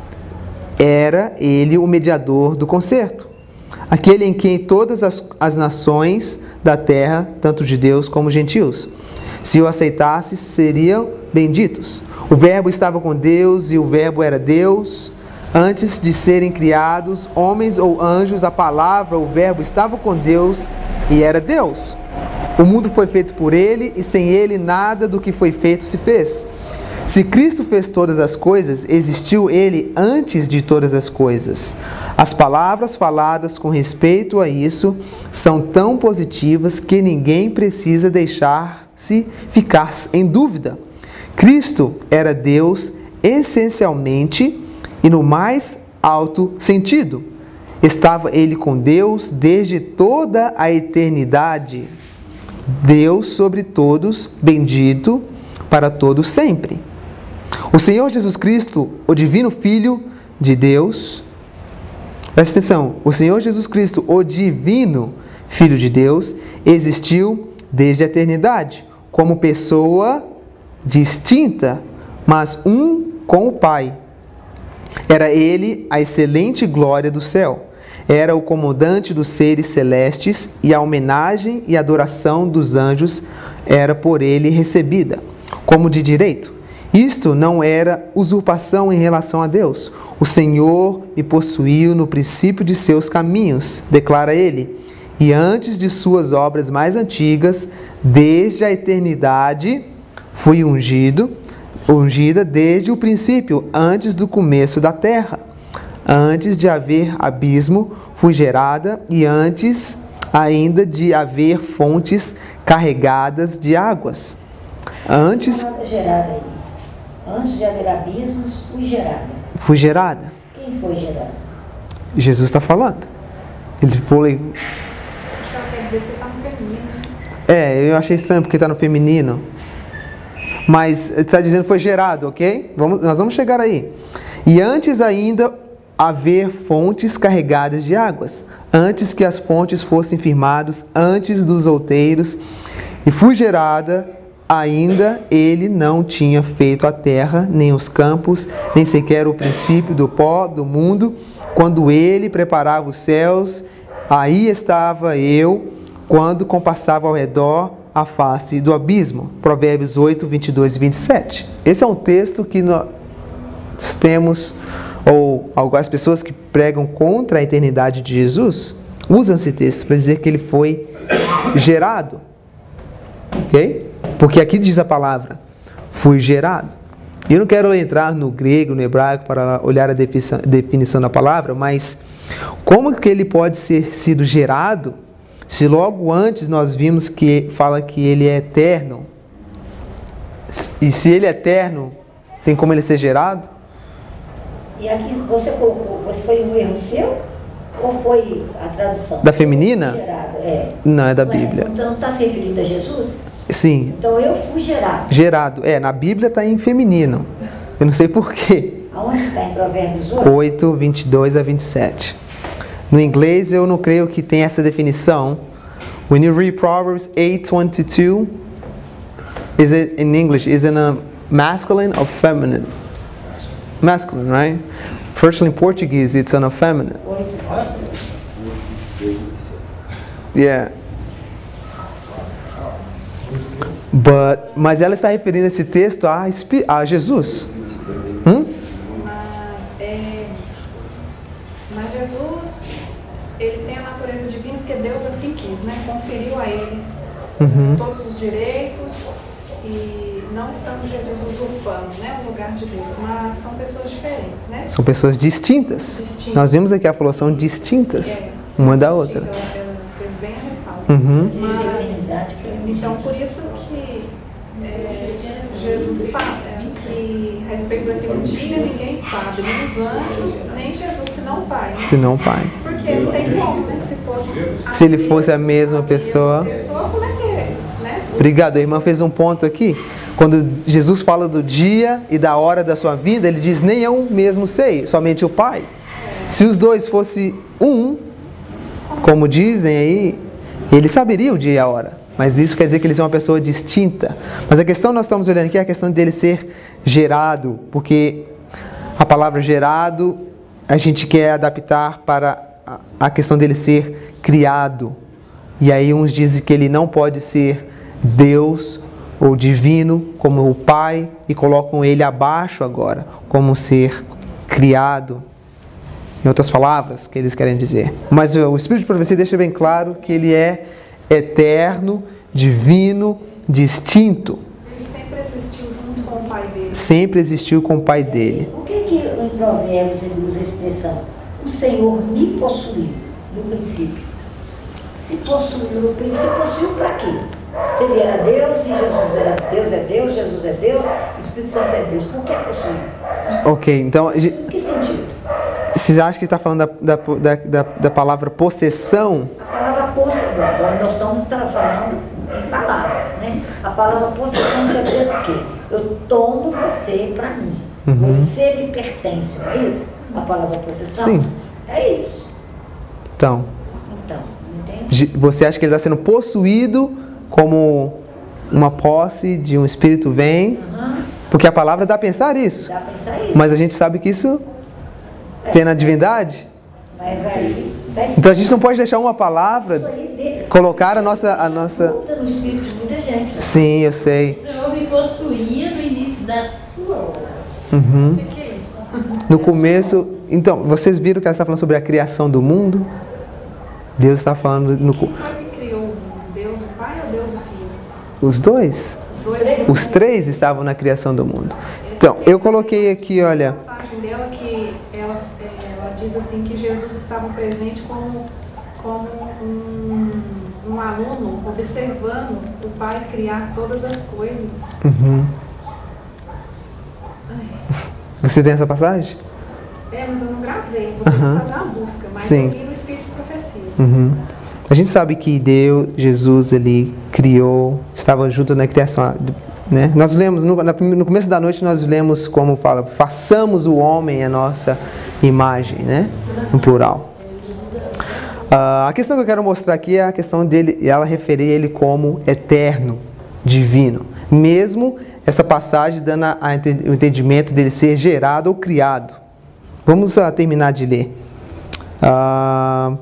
A: era ele o mediador do concerto, aquele em quem todas as, as nações da terra, tanto judeus como gentios, se o aceitasse, seriam benditos. O Verbo estava com Deus e o Verbo era Deus. Antes de serem criados, homens ou anjos, a palavra, o Verbo estava com Deus e era Deus. O mundo foi feito por ele e sem ele nada do que foi feito se fez. Se Cristo fez todas as coisas, existiu ele antes de todas as coisas. As palavras faladas com respeito a isso são tão positivas que ninguém precisa deixar-se ficar em dúvida. Cristo era Deus essencialmente e no mais alto sentido. Estava ele com Deus desde toda a eternidade. Deus sobre todos, bendito para todos sempre. O Senhor Jesus Cristo, o divino Filho de Deus, presta atenção, o Senhor Jesus Cristo, o divino Filho de Deus, existiu desde a eternidade, como pessoa distinta, mas um com o Pai. Era ele a excelente glória do céu. Era o comandante dos seres celestes e a homenagem e adoração dos anjos era por ele recebida, como de direito. Isto não era usurpação em relação a Deus. O Senhor me possuiu no princípio de seus caminhos, declara ele, e antes de suas obras mais antigas, desde a eternidade, fui ungido, ungida desde o princípio, antes do começo da terra. Antes de haver abismo, fui gerada, e antes ainda de haver fontes carregadas de águas. Antes,
C: gerada aí. Antes de haver abismos, fui gerada.
A: fui gerada.
C: O Quem foi gerado?
A: Jesus está falando. Ele foi...
D: Acho que ela quer dizer que está no feminino.
A: É, eu achei estranho porque está no feminino. Mas está dizendo que foi gerado, ok? Vamos, nós vamos chegar aí. E antes ainda haver fontes carregadas de águas, antes que as fontes fossem firmadas, antes dos outeiros, e fui gerada, ainda ele não tinha feito a terra, nem os campos, nem sequer o princípio do pó do mundo. Quando ele preparava os céus, aí estava eu, quando compassava ao redor a face do abismo. Provérbios oito, vinte e dois e vinte e sete. Esse é um texto que nós temos, ou algumas pessoas que pregam contra a eternidade de Jesus, usam esse texto para dizer que ele foi gerado. Ok? Porque aqui diz a palavra, fui gerado. E eu não quero entrar no grego, no hebraico, para olhar a definição da palavra, mas como que ele pode ser sido gerado, se logo antes nós vimos que fala que ele é eterno? E se ele é eterno, tem como ele ser gerado?
C: E aqui você colocou, você foi um erro seu? Ou foi a tradução?
A: Da feminina?
C: Gerado, é.
A: Não, é da
C: Não
A: Bíblia.
C: Então não está se referindo a Jesus?
A: Sim.
C: Então eu fui gerado.
A: Gerado. É, na Bíblia está em feminino. Eu não sei porquê.
C: Aonde está? Em Provérbios oito?
A: oito, vinte e dois a vinte e sete. No inglês eu não creio que tenha essa definição. When you read Proverbs eight twenty-two, is it in English? Is it a masculine or feminine? Masculine, right? Firstly, in Portuguese, it's an effeminate. Yeah. But, mas ela está referindo esse texto a, a Jesus. Hum?
D: Mas, é, mas Jesus, ele tem a natureza divina porque Deus assim quis, né? Conferiu a ele
A: Uhum.
D: todos os direitos e não estamos Jesus usurpando, né, o lugar de Deus, mas são pessoas diferentes, né?
A: São pessoas distintas.
D: Distintas.
A: Nós vimos aqui a falou, são distintas
D: É,
A: uma da outra.
D: Ela, ela fez bem a ressalva.
A: Uhum.
D: Mas, então, por isso que é, Jesus fala que a respeito daquele dia ninguém sabe, nem os anjos, nem Jesus, senão o Pai.
A: Se não o Pai.
D: Porque não tem como, né? Se fosse a
A: Se ele fosse a mesma pessoa.
D: pessoa, como é que é, né?
A: Obrigado, a irmã fez um ponto aqui. Quando Jesus fala do dia e da hora da sua vida, ele diz, nem eu mesmo sei, somente o Pai. Se os dois fossem um, como dizem aí, ele saberia o dia e a hora. Mas isso quer dizer que eles são uma pessoa distinta. Mas a questão que nós estamos olhando aqui é a questão dele ser gerado, porque a palavra gerado a gente quer adaptar para a questão dele ser criado. E aí uns dizem que ele não pode ser Deus ou divino como o Pai e colocam ele abaixo agora, como um ser criado. Em outras palavras, que eles querem dizer. Mas o Espírito de Profecia deixa bem claro que ele é eterno, divino, distinto.
D: Ele sempre existiu junto com o Pai dele.
A: Sempre existiu com o Pai dele.
C: Por que que em Provérbios ele usa a expressão o Senhor me possuiu no princípio? Se possuiu no princípio, possuiu para quê? Se ele era Deus, e Jesus era Deus, é Deus, Jesus é Deus, o Espírito Santo é Deus. Por que possuiu?
A: Ok, então,
C: Em que sentido?
A: vocês acham que está falando da, da, da, da palavra possessão?
C: A palavra possessão, nós estamos falando em palavras, né? A palavra possessão quer dizer o quê? Eu tomo você para mim.
A: Uhum.
C: Você me pertence, não é isso? A palavra possessão?
A: Sim.
C: É isso.
A: Então,
C: Então, entende?
A: você acha que ele está sendo possuído como uma posse de um espírito vem?
C: Uhum.
A: Porque a palavra dá a pensar isso.
C: Dá para pensar isso.
A: Mas a gente sabe que isso tem na divindade.
C: Mas aí, tá
A: Então a gente não pode deixar uma
C: isso
A: palavra
C: aí dele.
A: colocar a nossa, a nossa...
C: Muda no espírito de muita gente.
A: Sim, eu sei.
E: O Senhor me possuía no início da sua obra.
A: Uhum.
D: O que, que é isso?
A: No começo, então, vocês viram que ela está falando sobre a criação do mundo? Deus está falando no
D: Quem foi que criou o mundo? Deus o Pai ou Deus o Filho?
A: os dois.
D: Os dois.
A: Os três estavam na criação do mundo. Então, eu coloquei aqui, olha,
D: A passagem dela que ela, é, ela diz assim que Jesus estava presente como, como um, um aluno observando o Pai criar todas as coisas.
A: uhum.
D: Ai,
A: Você tem essa passagem?
D: é, mas eu não gravei. ver, vou ter
A: Uhum.
D: que fazer uma busca, mas
A: Sim.
D: eu li no Espírito de Profecia.
A: Uhum. A gente sabe que Deus, Jesus, ele criou, estava junto na criação, né? Nós lemos, no, no começo da noite nós lemos como fala, façamos o homem a nossa imagem, né? No plural. Uh, a questão que eu quero mostrar aqui é a questão dele, ela referir ele como eterno, divino. Mesmo essa passagem dando a, a, o entendimento dele ser gerado ou criado. Vamos uh, terminar de ler. Uh,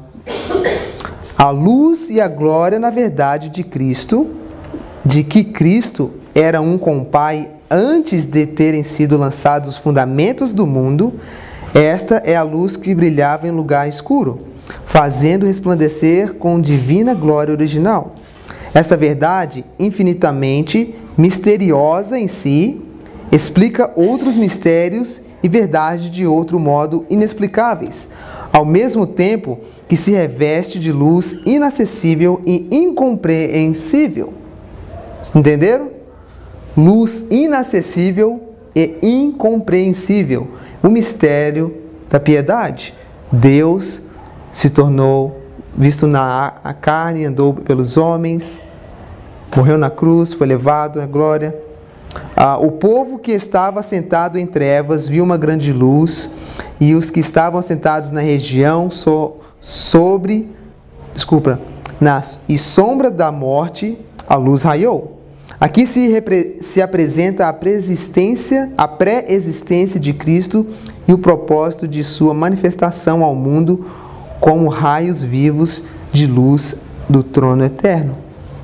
A: a luz e a glória, na verdade, de Cristo, de que Cristo era um com o Pai antes de terem sido lançados os fundamentos do mundo, esta é a luz que brilhava em lugar escuro, fazendo resplandecer com divina glória original. Esta verdade, infinitamente misteriosa em si, explica outros mistérios e verdades de outro modo inexplicáveis, ao mesmo tempo que se reveste de luz inacessível e incompreensível. Entenderam? Luz inacessível e incompreensível. O mistério da piedade. Deus se tornou visto na a carne, andou pelos homens, morreu na cruz, foi levado à glória. Ah, o povo que estava sentado em trevas viu uma grande luz, e os que estavam sentados na região so, sobre, desculpa, na e sombra da morte, a luz raiou. Aqui se, repre, se apresenta a pré-existência, a pré-existência de Cristo e o propósito de sua manifestação ao mundo como raios vivos de luz do trono eterno.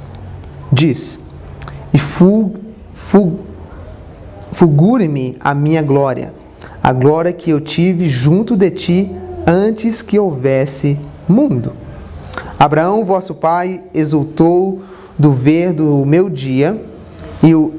A: Diz: e fu, fu, fulgure-me a minha glória, a glória que eu tive junto de ti antes que houvesse mundo. Abraão, vosso pai, exultou do ver do meu dia, e o,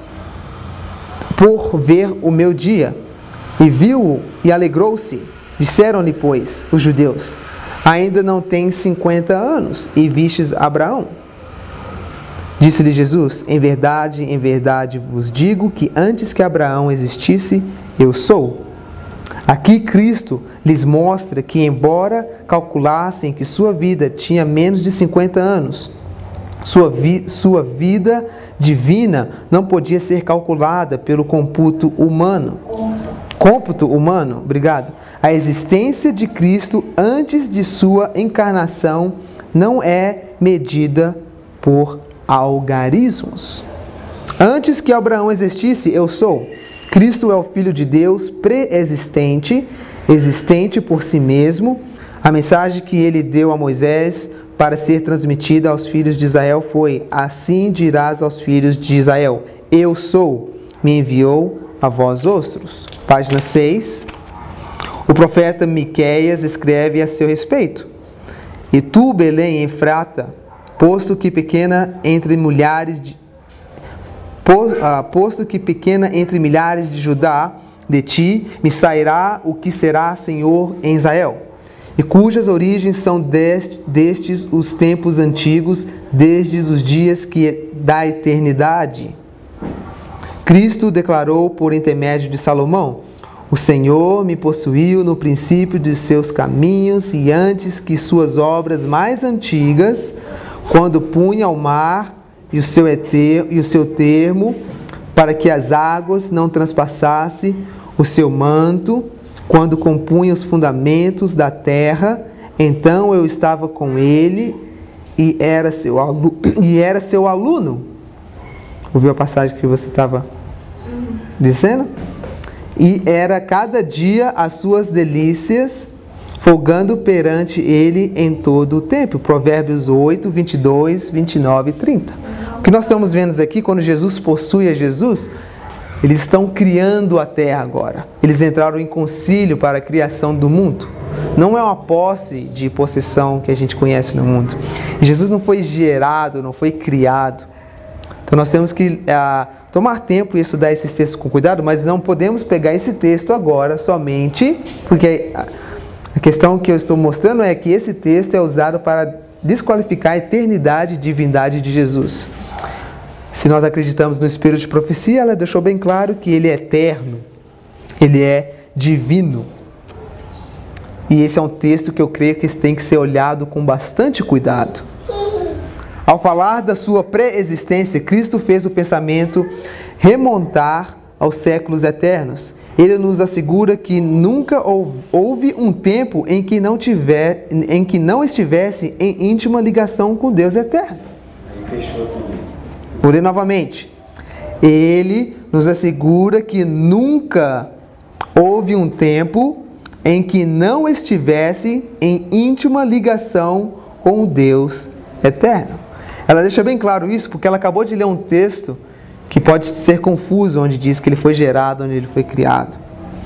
A: por ver o meu dia, e viu-o e alegrou-se. Disseram-lhe, pois, os judeus: ainda não tens cinquenta anos, e vistes Abraão? Disse-lhe Jesus: em verdade, em verdade vos digo que antes que Abraão existisse, eu sou. Aqui Cristo lhes mostra que, embora calculassem que sua vida tinha menos de cinquenta anos, sua, vi, sua vida divina não podia ser calculada pelo cômputo humano. Cômputo humano, obrigado. A existência de Cristo antes de sua encarnação não é medida por algarismos. Antes que Abraão existisse, eu sou. Cristo é o Filho de Deus pré-existente, existente por si mesmo. A mensagem que ele deu a Moisés para ser transmitida aos filhos de Israel foi: assim dirás aos filhos de Israel, eu sou, me enviou a vós outros. Página seis. O profeta Miqueias escreve a seu respeito: e tu, Belém Efrata, posto que pequena entre milhares de posto que pequena entre milhares de Judá, de ti me sairá o que será Senhor em Israel, e cujas origens são deste, destes os tempos antigos, desde os dias que da eternidade. Cristo declarou por intermédio de Salomão: o Senhor me possuiu no princípio de seus caminhos, e antes que suas obras mais antigas, quando punha ao mar e o seu, eter, e o seu termo, para que as águas não transpassassem o seu manto, quando compunha os fundamentos da terra, então eu estava com ele e era seu, alu, e era seu aluno. Ouviu a passagem que você estava dizendo? E era cada dia as suas delícias, folgando perante ele em todo o tempo. Provérbios oito, vinte e dois, vinte e nove e trinta. O que nós estamos vendo aqui, quando Jesus possui a Jesus, eles estão criando a terra agora. Eles entraram em concílio para a criação do mundo. Não é uma posse de possessão que a gente conhece no mundo. E Jesus não foi gerado, não foi criado. Então nós temos que ah, tomar tempo e estudar esses textos com cuidado, mas não podemos pegar esse texto agora somente, porque a questão que eu estou mostrando é que esse texto é usado para desqualificar a eternidade e divindade de Jesus. Se nós acreditamos no Espírito de Profecia, ela deixou bem claro que ele é eterno, ele é divino. E esse é um texto que eu creio que tem que ser olhado com bastante cuidado. Ao falar da sua pré-existência, Cristo fez o pensamento remontar aos séculos eternos. Ele nos assegura que nunca houve um tempo em que não, tiver, em que não estivesse em íntima ligação com Deus eterno.
B: Aí fechou também.
A: Vou ler novamente. Ele nos assegura que nunca houve um tempo em que não estivesse em íntima ligação com o Deus eterno. Ela deixa bem claro isso porque ela acabou de ler um texto que pode ser confuso, onde diz que ele foi gerado, onde ele foi criado.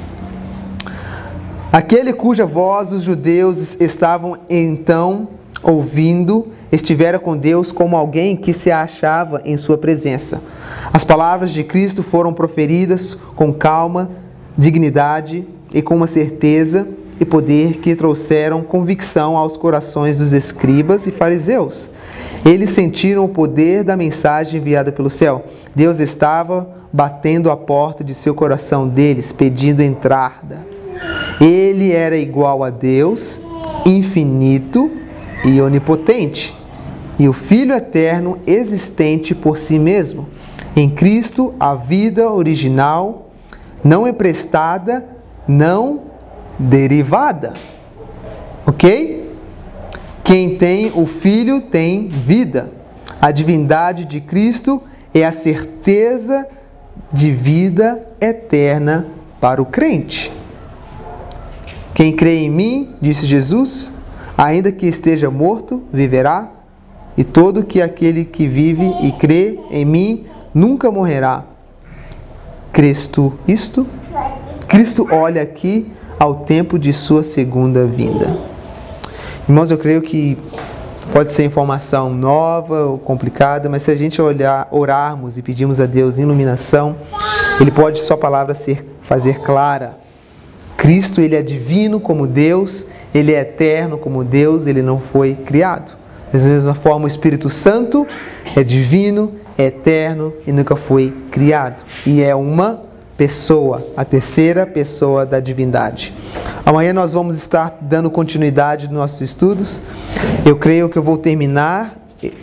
A: Aquele cuja voz os judeus estavam então ouvindo, estivera com Deus como alguém que se achava em sua presença. As palavras de Cristo foram proferidas com calma, dignidade e com uma certeza e poder que trouxeram convicção aos corações dos escribas e fariseus. Eles sentiram o poder da mensagem enviada pelo céu. Deus estava batendo a porta de seu coração deles, pedindo entrada. Ele era igual a Deus, infinito e onipotente, e o Filho eterno existente por si mesmo. Em Cristo, a vida original não emprestada, não derivada. Ok? Quem tem o Filho tem vida. A divindade de Cristo é a certeza de vida eterna para o crente. Quem crê em mim, disse Jesus, ainda que esteja morto, viverá, e todo que aquele que vive e crê em mim nunca morrerá. Crês tu isto? Cristo olha aqui ao tempo de sua segunda vinda. Irmãos, eu creio que pode ser informação nova ou complicada, mas se a gente olhar, orarmos e pedirmos a Deus iluminação, Ele pode, sua palavra, ser, fazer clara. Cristo, Ele é divino como Deus, Ele é eterno como Deus, Ele não foi criado. Da mesma forma, o Espírito Santo é divino, é eterno e nunca foi criado. E é uma pessoa, a terceira pessoa da divindade. Amanhã nós vamos estar dando continuidade nos nossos estudos. Eu creio que eu vou terminar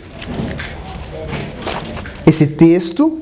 A: esse texto.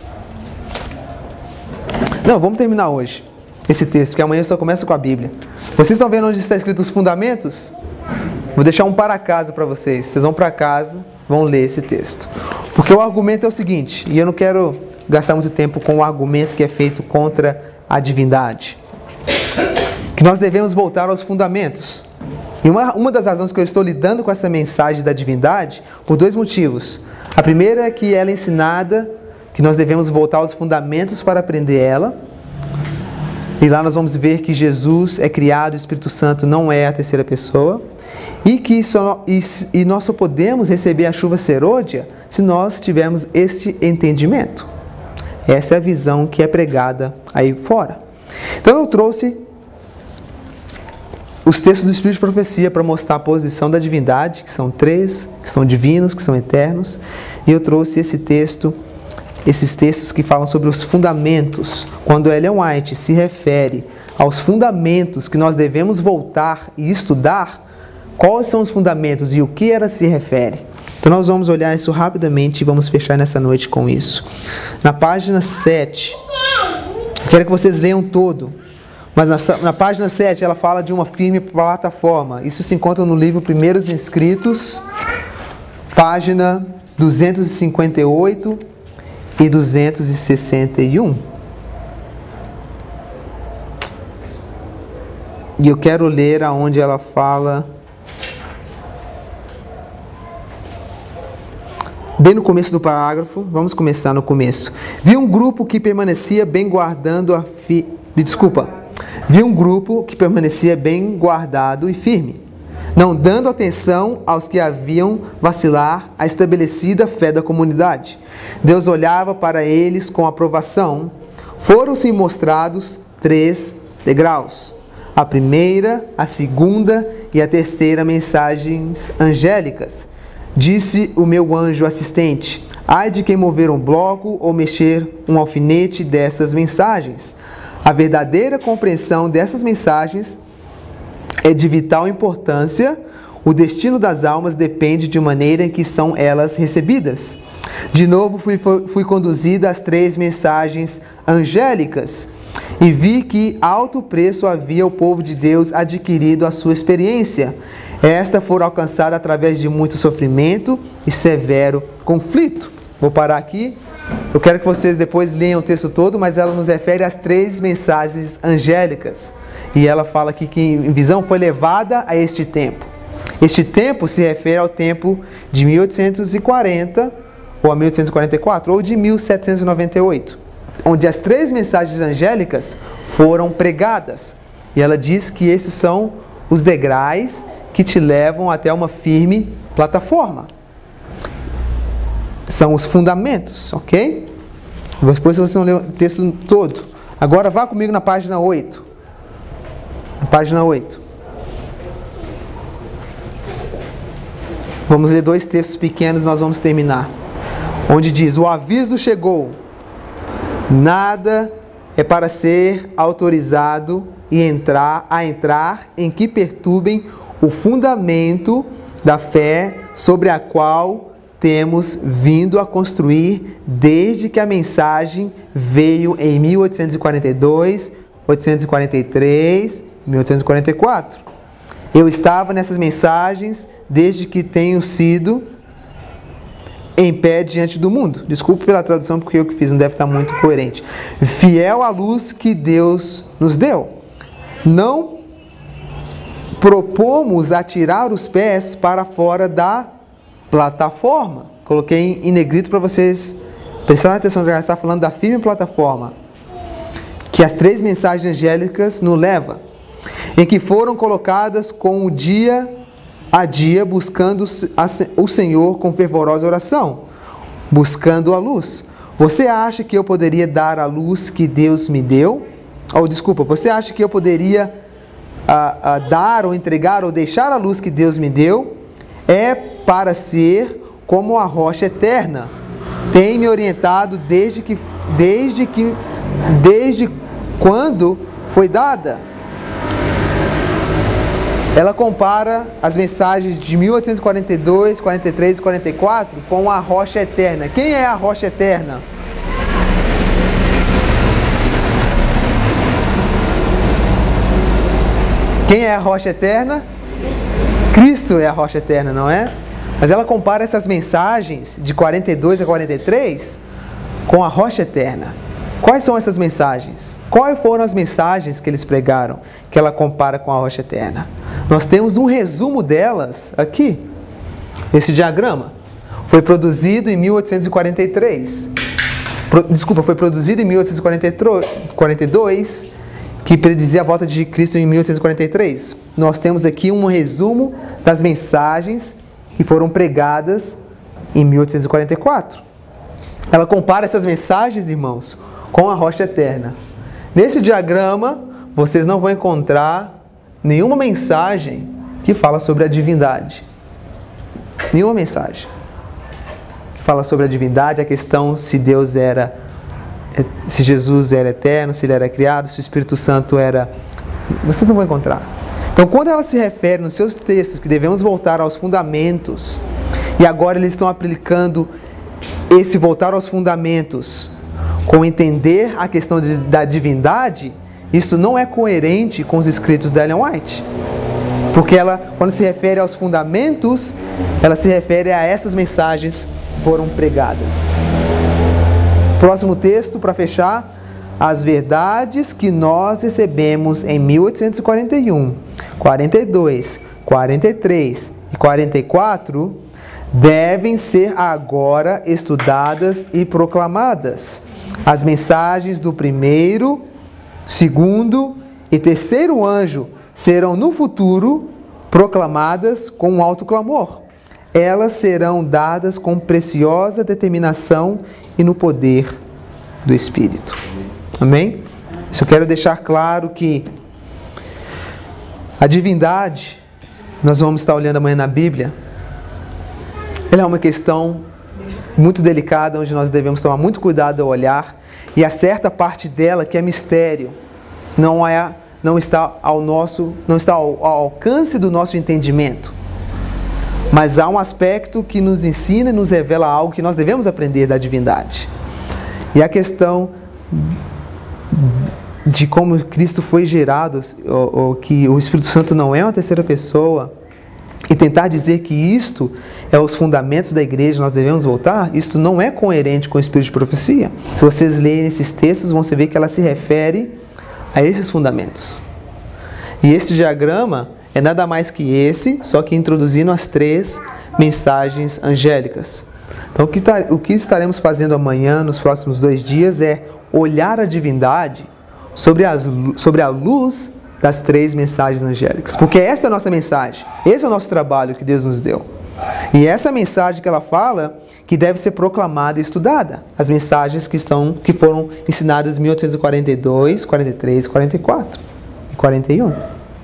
A: Não, vamos terminar hoje esse texto, porque amanhã só começa com a Bíblia. Vocês estão vendo onde está escrito os fundamentos? Vou deixar um para casa para vocês. Vocês vão para casa, vão ler esse texto. Porque o argumento é o seguinte, e eu não quero gastar muito tempo com o argumento que é feito contra a divindade. Que nós devemos voltar aos fundamentos. E uma, uma das razões que eu estou lidando com essa mensagem da divindade, por dois motivos. A primeira é que ela é ensinada, que nós devemos voltar aos fundamentos para aprender ela. E lá nós vamos ver que Jesus é criado, o Espírito Santo não é a terceira pessoa. E que só, e, e nós só podemos receber a chuva serôdia se nós tivermos este entendimento. Essa é a visão que é pregada aí fora. Então eu trouxe os textos do Espírito de Profecia para mostrar a posição da divindade, que são três, que são divinos, que são eternos. E eu trouxe esse texto, esses textos que falam sobre os fundamentos. Quando Ellen White se refere aos fundamentos que nós devemos voltar e estudar, quais são os fundamentos e o que ela se refere? Então nós vamos olhar isso rapidamente e vamos fechar nessa noite com isso. Na página sete, eu quero que vocês leiam todo, mas na, na página sete ela fala de uma firme plataforma. Isso se encontra no livro Primeiros Inscritos, página duzentos e cinquenta e oito e duzentos e sessenta e um. E eu quero ler aonde ela fala... Bem no começo do parágrafo, vamos começar no começo. Vi um grupo que permanecia bem guardando a fi... Desculpa. Vi um grupo que permanecia bem guardado e firme, não dando atenção aos que haviam vacilar a estabelecida fé da comunidade. Deus olhava para eles com aprovação. Foram-se mostrados três degraus. A primeira, a segunda e a terceira mensagens angélicas. Disse o meu anjo assistente: ai de quem mover um bloco ou mexer um alfinete dessas mensagens. A verdadeira compreensão dessas mensagens é de vital importância. O destino das almas depende de maneira em que são elas recebidas. De novo, fui, fui conduzida às três mensagens angélicas e vi que alto preço havia o povo de Deus adquirido a sua experiência. Esta foi alcançada através de muito sofrimento e severo conflito. Vou parar aqui. Eu quero que vocês depois leiam o texto todo, mas ela nos refere às três mensagens angélicas. E ela fala aqui que em visão foi levada a este tempo. Este tempo se refere ao tempo de mil oitocentos e quarenta, ou a mil oitocentos e quarenta e quatro, ou de mil setecentos e noventa e oito, onde as três mensagens angélicas foram pregadas. E ela diz que esses são os degraus que te levam até uma firme plataforma. São os fundamentos, ok? Depois vocês vão ler o texto todo. Agora vá comigo na página oito. Na página oito. Vamos ler dois textos pequenos e nós vamos terminar. Onde diz: o aviso chegou. Nada é para ser autorizado e entrar, a entrar em que perturbem o fundamento da fé sobre a qual temos vindo a construir desde que a mensagem veio em mil oitocentos e quarenta e dois, mil oitocentos e quarenta e três, mil oitocentos e quarenta e quatro. Eu estava nessas mensagens desde que tenho sido em pé diante do mundo. Desculpe pela tradução, porque eu que fiz, não deve estar muito coerente. Fiel à luz que Deus nos deu. Não propomos atirar os pés para fora da plataforma. Coloquei em negrito para vocês prestarem atenção, que ela está falando da firme plataforma que as três mensagens angélicas nos levam, em que foram colocadas com o dia a dia, buscando o Senhor com fervorosa oração, buscando a luz. Você acha que eu poderia dar a luz que Deus me deu? Ou, desculpa, você acha que eu poderia a, a dar ou entregar ou deixar a luz que Deus me deu? É para ser como a rocha eterna. Tem me orientado desde que, desde que, desde quando foi dada. Ela compara as mensagens de mil oitocentos e quarenta e dois, quarenta e três e quarenta e quatro com a rocha eterna. Quem é a rocha eterna? Quem é a rocha eterna? Cristo é a rocha eterna, não é? Mas ela compara essas mensagens de quarenta e dois a quarenta e três com a rocha eterna. Quais são essas mensagens? Quais foram as mensagens que eles pregaram que ela compara com a rocha eterna? Nós temos um resumo delas aqui, nesse diagrama. Foi produzido em mil oitocentos e quarenta e três. Pro, desculpa, foi produzido em mil oitocentos e quarenta e dois, que predizia a volta de Cristo em mil oitocentos e quarenta e três. Nós temos aqui um resumo das mensagens que foram pregadas em mil oitocentos e quarenta e quatro. Ela compara essas mensagens, irmãos, com a rocha eterna. Nesse diagrama, vocês não vão encontrar nenhuma mensagem que fala sobre a divindade. Nenhuma mensagem que fala sobre a divindade, a questão se Deus era, se Jesus era eterno, se ele era criado, se o Espírito Santo era... Vocês não vão encontrar. Então, quando ela se refere nos seus textos que devemos voltar aos fundamentos, e agora eles estão aplicando esse voltar aos fundamentos com entender a questão de, da divindade, isso não é coerente com os escritos da Ellen White. Porque ela, quando se refere aos fundamentos, ela se refere a essas mensagens que foram pregadas. Próximo texto, para fechar. As verdades que nós recebemos em mil oitocentos e quarenta e um, quarenta e dois, quarenta e três e quarenta e quatro devem ser agora estudadas e proclamadas. As mensagens do primeiro, segundo e terceiro anjo serão no futuro proclamadas com um alto clamor. Elas serão dadas com preciosa determinação e no poder do Espírito. Amém? Isso eu quero deixar claro que a divindade, nós vamos estar olhando amanhã na Bíblia, ela é uma questão muito delicada, onde nós devemos tomar muito cuidado ao olhar, e há certa parte dela que é mistério. Não é, não está ao nosso, não está ao, ao alcance do nosso entendimento. Mas há um aspecto que nos ensina e nos revela algo que nós devemos aprender da divindade. E a questão de como Cristo foi gerado, ou, ou que o Espírito Santo não é uma terceira pessoa, e tentar dizer que isto é os fundamentos da igreja, nós devemos voltar, isto não é coerente com o Espírito de profecia. Se vocês lerem esses textos, vão ver que ela se refere a esses fundamentos. E este diagrama é nada mais que esse, só que introduzindo as três mensagens angélicas. Então, o que, tá, o que estaremos fazendo amanhã, nos próximos dois dias, é olhar a divindade sobre, as, sobre a luz das três mensagens angélicas. Porque essa é a nossa mensagem, esse é o nosso trabalho que Deus nos deu. E essa mensagem que ela fala, que deve ser proclamada e estudada. As mensagens que, estão, que foram ensinadas em mil oitocentos e quarenta e dois, quarenta e três, quarenta e quatro e quarenta e um.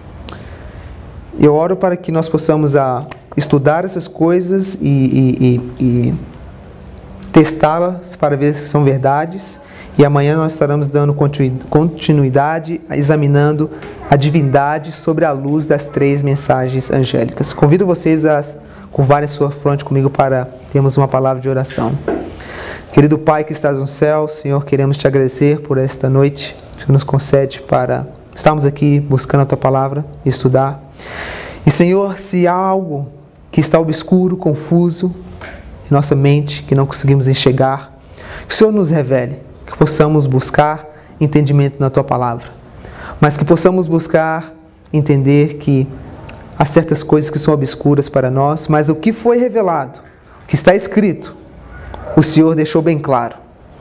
A: Eu oro para que nós possamos a, estudar essas coisas e, e, e, e testá-las para ver se são verdades. E amanhã nós estaremos dando continuidade, examinando a divindade sobre a luz das três mensagens angélicas. Convido vocês a curvarem sua fronte comigo para termos uma palavra de oração. Querido Pai que estás no céu, Senhor, queremos te agradecer por esta noite que tu nos concede para estarmos aqui buscando a tua palavra e estudar. E Senhor, se há algo que está obscuro, confuso em nossa mente, que não conseguimos enxergar, que o Senhor nos revele, que possamos buscar entendimento na tua palavra, mas que possamos buscar entender que há certas coisas que são obscuras para nós, mas o que foi revelado, o que está escrito, o Senhor deixou bem claro.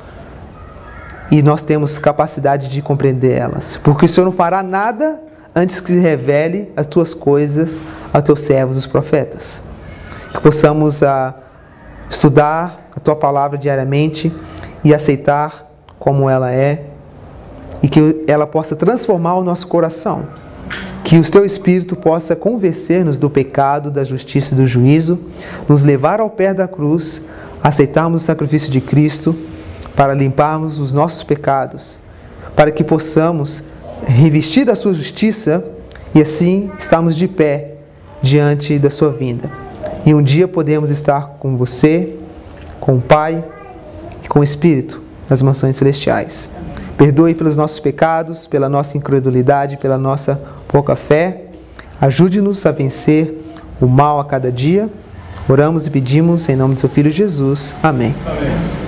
A: E nós temos capacidade de compreender elas, porque o Senhor não fará nada antes que se revele as tuas coisas aos teus servos, os profetas. Que possamos ah, estudar a tua palavra diariamente e aceitar como ela é, e que ela possa transformar o nosso coração. Que o teu Espírito possa convencer-nos do pecado, da justiça e do juízo, nos levar ao pé da cruz, aceitarmos o sacrifício de Cristo para limparmos os nossos pecados, para que possamos revestir da sua justiça e assim estarmos de pé diante da sua vinda. E um dia podemos estar com você, com o Pai e com o Espírito nas mansões celestiais. Perdoe pelos nossos pecados, pela nossa incredulidade, pela nossa pouca fé. Ajude-nos a vencer o mal a cada dia. Oramos e pedimos em nome do seu Filho Jesus. Amém. Amém.